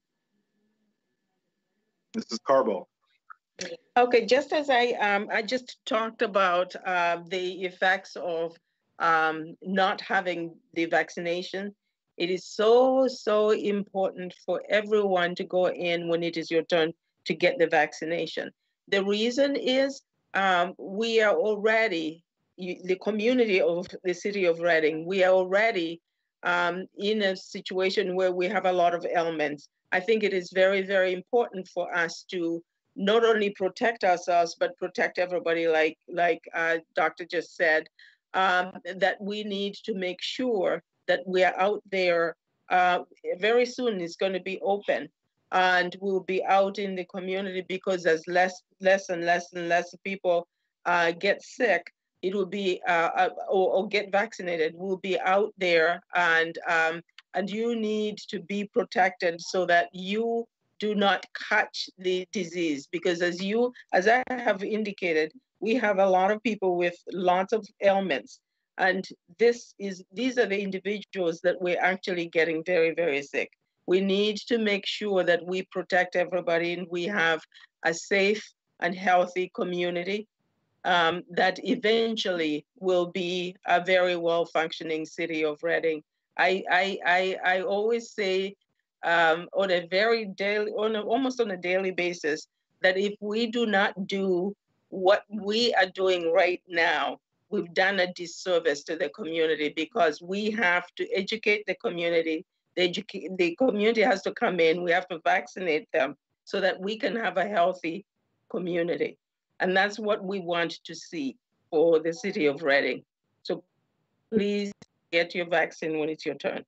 Missus Carbo. Okay, just as I um, I just talked about uh, the effects of um, not having the vaccination, it is so so important for everyone to go in when it is your turn to get the vaccination. The reason is um, we are already, the community of the city of Reading, we are already um, in a situation where we have a lot of ailments. I think it is very, very important for us to not only protect ourselves, but protect everybody, like, like uh, Doctor just said, um, that we need to make sure that we are out there. Uh, very soon it's going to be open, and we'll be out in the community, because as less, less and less and less people uh, get sick, it will be, uh, uh, or, or get vaccinated, we'll be out there, and um, and you need to be protected so that you do not catch the disease, because as you, as I have indicated, we have a lot of people with lots of ailments. And this is, these are the individuals that we're actually getting very, very sick. We need to make sure that we protect everybody and we have a safe and healthy community um, that eventually will be a very well-functioning city of Reading. I, I, I, I always say um, on a very daily, on a, almost on a daily basis, that if we do not do what we are doing right now, we've done a disservice to the community, because we have to educate the community. The, educate, the community has to come in. We have to vaccinate them so that we can have a healthy community. And that's what we want to see for the city of Reading. So please get your vaccine when it's your turn.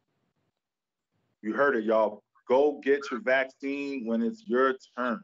You heard it, y'all. Go get your vaccine when it's your turn.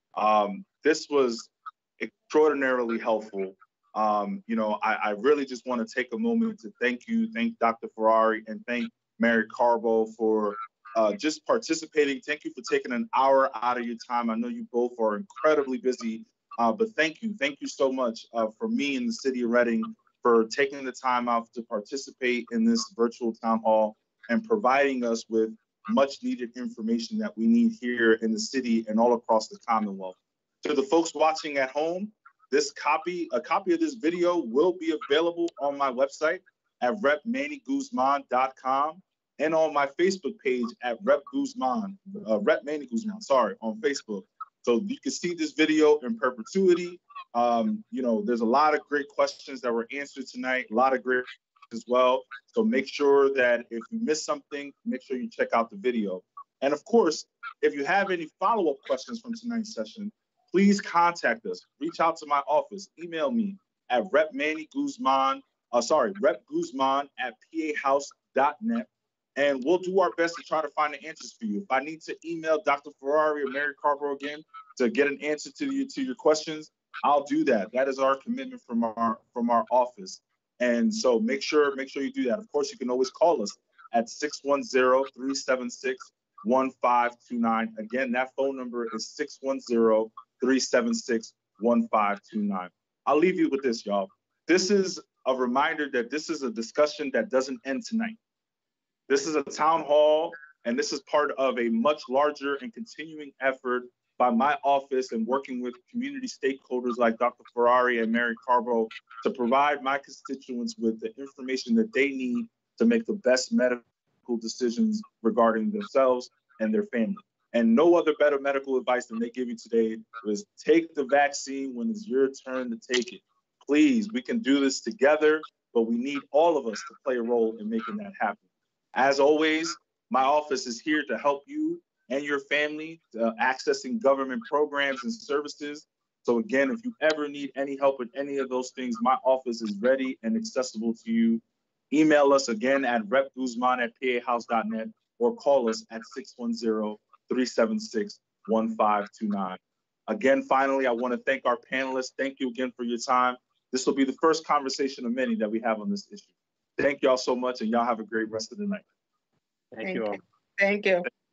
Um, this was extraordinarily helpful. Um, you know, I, I really just want to take a moment to thank you, thank Doctor Ferrari, and thank Mary Carbo for uh, just participating. Thank you for taking an hour out of your time. I know you both are incredibly busy, uh, but thank you. Thank you so much uh, for me in the city of Reading for taking the time out to participate in this virtual town hall and providing us with much needed information that we need here in the city and all across the Commonwealth. To the folks watching at home, this copy, a copy of this video will be available on my website at rep manny guzman dot com and on my Facebook page at Rep Guzman, uh, Rep Manny Guzman, sorry, on Facebook. So you can see this video in perpetuity. Um, you know, there's a lot of great questions that were answered tonight, a lot of great as well. So make sure that if you miss something, make sure you check out the video. And of course, if you have any follow-up questions from tonight's session, please contact us. Reach out to my office. Email me at Rep Manny Guzman, uh, sorry, Rep Guzman at p a house dot net. And we'll do our best to try to find the answers for you. If I need to email Doctor Ferrari or Mary Carbo again to get an answer to you to your questions, I'll do that. That is our commitment from our from our office. And so make sure make sure you do that. Of course, you can always call us at six one zero, three seven six, one five two nine. Again, that phone number is six one zero, three seven six, one five two nine. I'll leave you with this, y'all. This is a reminder that this is a discussion that doesn't end tonight. This is a town hall, and this is part of a much larger and continuing effort by my office and working with community stakeholders like Doctor Ferrari and Mary Carbo to provide my constituents with the information that they need to make the best medical decisions regarding themselves and their family. And no other better medical advice than they give you today is take the vaccine when it's your turn to take it. Please, we can do this together, but we need all of us to play a role in making that happen. As always, my office is here to help you and your family uh, accessing government programs and services. So again, if you ever need any help with any of those things, my office is ready and accessible to you. Email us again at rep guzman at p a house dot net or call us at six one zero, three seven six, one five two nine. Again, finally, I want to thank our panelists. Thank you again for your time. This will be the first conversation of many that we have on this issue. Thank y'all so much, and y'all have a great rest of the night. Thank, Thank you all. you. Thank you.